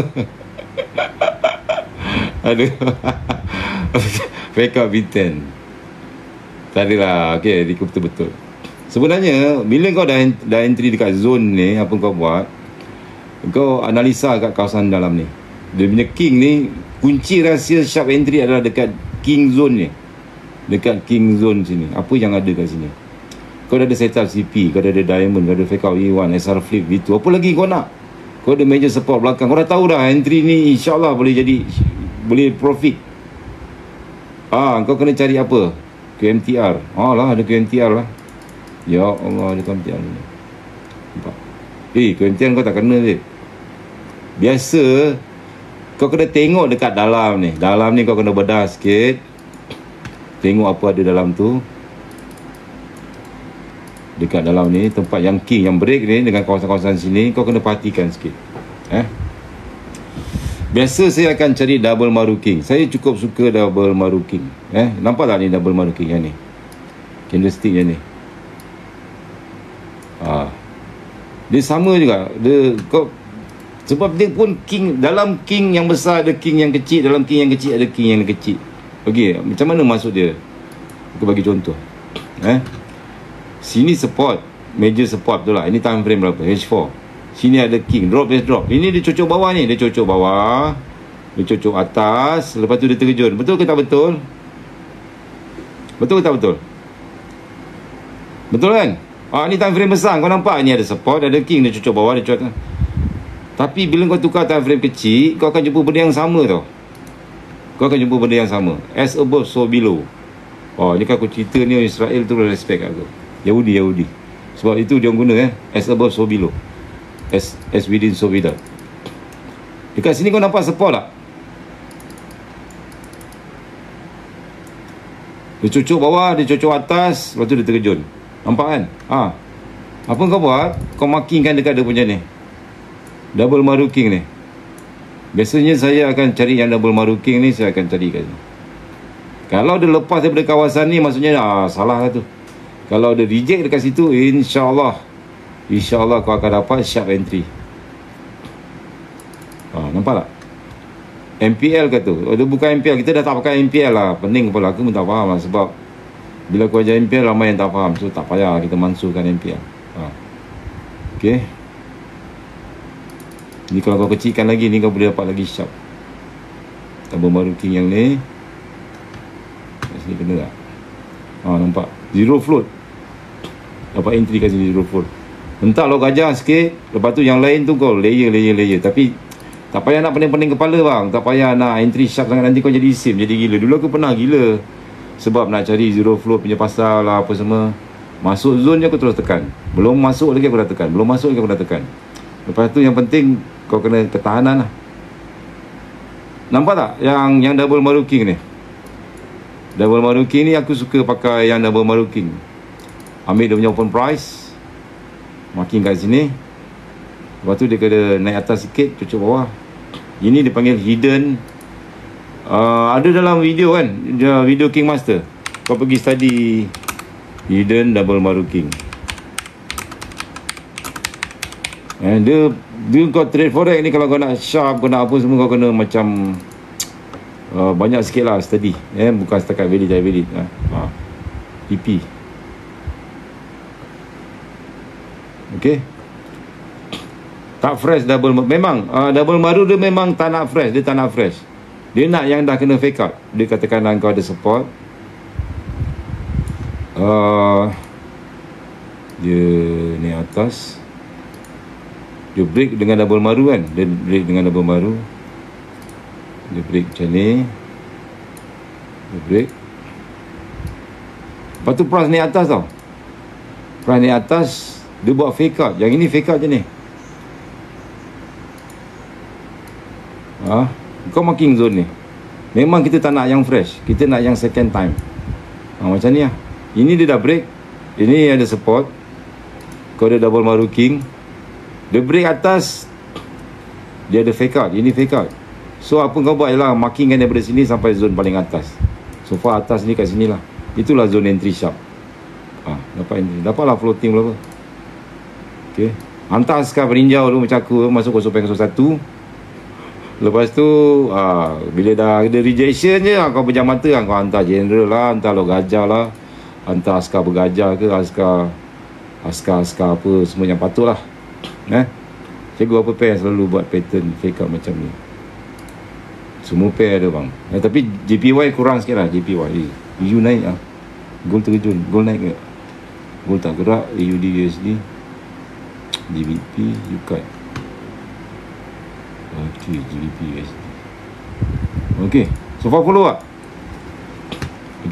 Aduh. Fake up B ten. Tak adalah. Okay, ikut betul-betul. Sebenarnya bila kau dah, dah entry dekat zone ni, apa kau buat, kau analisa kat kawasan dalam ni. Dia punya king ni, kunci rahsia sharp entry adalah dekat king zone ni. Dekat king zone sini. Apa yang ada kat sini? Kau dah ada setup C P, kau dah ada diamond, kau ada fake out E one, S R flip, V two. Apa lagi kau nak? Kau ada major support belakang. Kau dah tahu dah entry ni insyaAllah boleh jadi, boleh profit. Ah, kau kena cari apa? Q M T R. Ah lah, ada Q M T R lah. Ya Allah, ada Q M T R ni. Nampak? Eh, Q M T R kau tak kena je. Biasa kau kena tengok dekat dalam ni. Dalam ni kau kena bedah sikit. Tengok apa ada dalam tu. Dekat dalam ni, tempat yang king, yang break ni, dengan kawasan-kawasan sini, kau kena perhatikan sikit. Eh? Biasa saya akan cari double maru king. Saya cukup suka double maru king. Eh? Nampak tak ni double maru king yang ni? Candlestick yang ni. Ah. Dia sama juga. Dia, kau, sebab dia pun king, dalam king yang besar ada king yang kecil, dalam king yang kecil ada king yang kecil. Okey, macam mana masuk dia? Aku bagi contoh. Eh? Sini support, major support betul lah. Ini time frame berapa? H four. Sini ada king, drop, dia drop. Ini dia cocok bawah ni, dia cocok bawah. Dia cocok atas, lepas tu dia terjun. Betul ke tak betul? Betul ke tak betul? Betul kan? Ah, ni time frame besar, kau nampak ni ada support, ada king, dia cocok bawah, dia cocok atas. Tapi bila kau tukar time frame kecil, kau akan jumpa benda yang sama tau. Kau akan jumpa benda yang sama. As above, so below. Oh, ni kan aku cerita ni, Israel tu respect aku. Yahudi, Yahudi. Sebab itu dia guna eh. As above, so below. As, as within, so without. Dekat sini kau nampak support tak? Dia cocok bawah, dia cocok atas, lepas tu dia terjun. Nampak kan? Ha. Apa kau buat? Kau markingkan dekat dia punya ni. Double maru king ni. Biasanya saya akan cari yang double maru king ni, saya akan cari kat sini. Kalau dia lepas daripada kawasan ni, maksudnya ah, salah lah tu. Kalau dia reject dekat situ, insyaAllah InsyaAllah kau akan dapat sharp entry. Ah, nampak tak? M P L ke tu? Oh, dia bukan M P L. Kita dah tak pakai M P L lah. Pening kepala aku pun tak faham lah. Sebab bila kau ajar M P L, ramai yang tak faham. So tak payah kita mansuhkan M P L. Ah. Okay. Ni kalau kau kecilkan lagi, ni kau boleh dapat lagi sharp. double marking yang ni. Kat sini kena tak? Ha, nampak zero float. Dapat entry kat sini zero float. Hentak lo gajah sikit. Lepas tu yang lain tu kau layer layer layer. Tapi tak payah nak pening-pening kepala bang. Tak payah nak entry sharp sangat, nanti kau jadi sim, jadi gila. Dulu aku pernah gila sebab nak cari zero float punya pasal lah apa semua. Masuk zone je aku terus tekan. Belum masuk lagi aku dah tekan. Belum masuk lagi aku dah tekan. Lepas tu yang penting kau kena ketahanan lah. Nampak tak yang yang double marking ni? Double marking ni aku suka pakai yang double marking. Ambil dia punya open price, marking kat sini. Lepas tu dia kena naik atas sikit, cucuk bawah. Ini dipanggil hidden. uh, Ada dalam video kan, video King Master. Kau pergi study hidden double marking. eh, Dia Dia kau trade forex ni, kalau kau nak sharp, kau nak apa semua, kau kena macam uh, banyak sikit lah study. eh, Bukan setakat valid dan valid. ha. ha. P P. Okay. Tak fresh double. Memang uh, double maru dia memang tak nak fresh. Dia tak nak fresh. Dia nak yang dah kena fake out. Dia katakan kau ada support. uh, Dia ni atas. Dia break dengan double maru kan. Dia break dengan double maru. Dia break macam ni. Dia break. Lepas tu price ni atas tau. Price ni atas. Dia buat fake out. Yang ini fake out je ni. Ha? Kau marking zone ni. Memang kita tak nak yang fresh. Kita nak yang second time. ha, Macam ni lah. Ini dia dah break. Ini ada support. Kau ada double marking. Dia break atas. Dia ada fake out. Ini fake out. So apa kau buat ialah markingkan daripada sini sampai zone paling atas. So far atas ni kat sini lah. Itulah zone entry sharp. ha, Dapat entry. Dapatlah floating berapa. Okay. Hantar askar peninjau tu macam aku, masuk kosong kosong satu. Lepas tu aa, bila dah ada rejection je, kau pejam mata lah. Kau hantar general lah, hantar lo gajah lah, hantar askar bergajah ke, askar Askar-askar apa semua yang patut lah. eh? Cikgu apa pair selalu buat pattern fake out macam ni. Semua pair ada bang. eh, Tapi J P Y kurang sikit lah. J P Y A U naik lah. Gold terjun. Gold naik ke? Gold tak gerak. A U D U S D, G B P, U C A D. Ok, G B P, U S D. Ok, so far follow tak? Ok.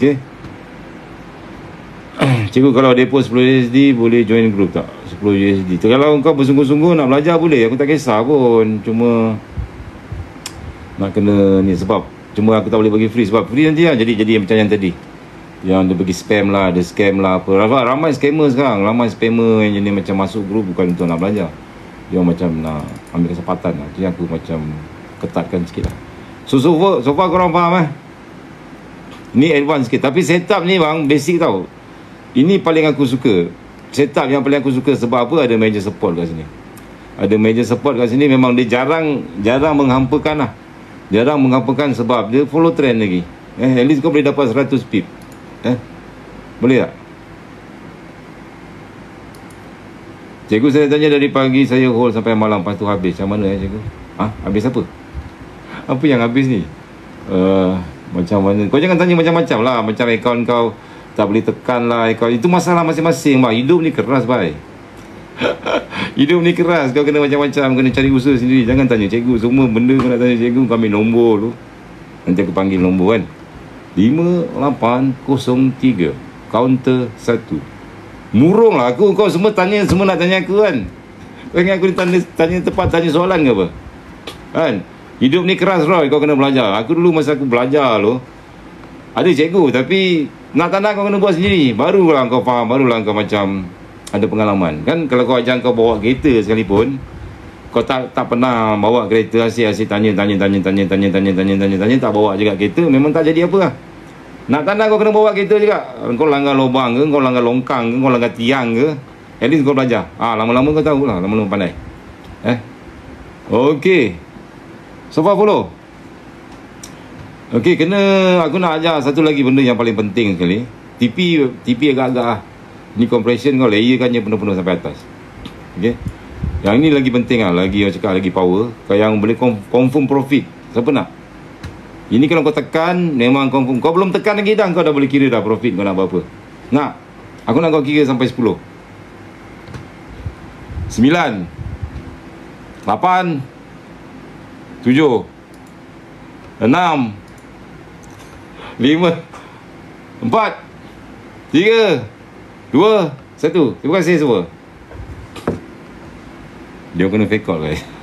Cikgu kalau depo sepuluh U S D boleh join group tak? sepuluh U S D. Kalau kau bersungguh-sungguh nak belajar boleh. Aku tak kisah pun. Cuma nak kena ni sebab cuma aku tak boleh bagi free. Sebab free nanti lah jadi jadi macam yang tadi, yang dia bagi spam lah, dia scam lah apa. Ramai scammer sekarang. Ramai spammer yang jenis macam masuk group bukan untuk nak belajar. Dia macam nak ambil kesempatan lah. Jadi aku macam ketatkan sikit lah. So so far, so far korang faham eh? Ni advance sikit. Tapi setup ni bang basic tau. Ini paling aku suka. Setup yang paling aku suka sebab apa? Ada major support kat sini. Ada major support kat sini. Memang dia jarang Jarang menghampakan lah. Jarang menghampakan sebab dia follow trend lagi. Eh, at least kau boleh dapat seratus pip. Eh, boleh tak? Cikgu saya tanya dari pagi saya hold sampai malam, lepas tu habis. Macam mana eh cikgu? Ha? Habis apa? Apa yang habis ni? Uh, macam mana? Kau jangan tanya macam-macam lah. Macam akaun kau tak boleh tekan lah akaun. Itu masalah masing-masing bang. Hidup ni keras bhai. Hidup ni keras. Kau kena macam-macam. Kena cari usaha sendiri. Jangan tanya cikgu. Semua benda kau nak tanya cikgu. Kau ambil nombor tu. Nanti aku panggil nombor kan. lima lapan kosong tiga Counter satu. Murung lah aku. Kau semua tanya. Semua nak tanya aku kan. Kau ingat aku tanya, tanya tepat. Tanya soalan ke apa? Kan? Hidup ni keras Roy. Kau kena belajar. Aku dulu masa aku belajar lo, ada cikgu. Tapi nak tak nak kau kena buat sendiri. Barulah kau faham. Barulah kau macam ada pengalaman. Kan kalau kau ajak kau bawa kereta sekalipun, kau tak tak pernah bawa kereta, asyik-asyik tanya tanya tanya tanya tanya tanya tanya tanya tanya tak bawa juga kereta, memang tak jadi apa lah. Nak tak nak kau kena bawa kereta juga. Kau langgar lubang ke, kau langgar longkang ke, kau langgar tiang ke, at least kau belajar. Ah, lama-lama kau tahu lah, lama-lama pandai. Eh, okey. So far follow. Okey, kena aku nak ajar satu lagi benda yang paling penting sekali. T P T P agak-agak lah. Ni compression kau layerkan je penuh-penuh sampai atas. Okey. Yang ni lagi penting lah. Lagi orang cakap lagi power. Kau yang boleh confirm profit. Siapa nak? Ini kalau kau tekan, memang kau, kau belum tekan lagi dah, kau dah boleh kira dah profit kau nak berapa. Nak? Aku nak kau kira sampai sepuluh. Sembilan. Lapan. Tujuh. Enam. Lima. Empat. Tiga. Dua. Satu. Terima kasih semua. Dia kena fake call guys.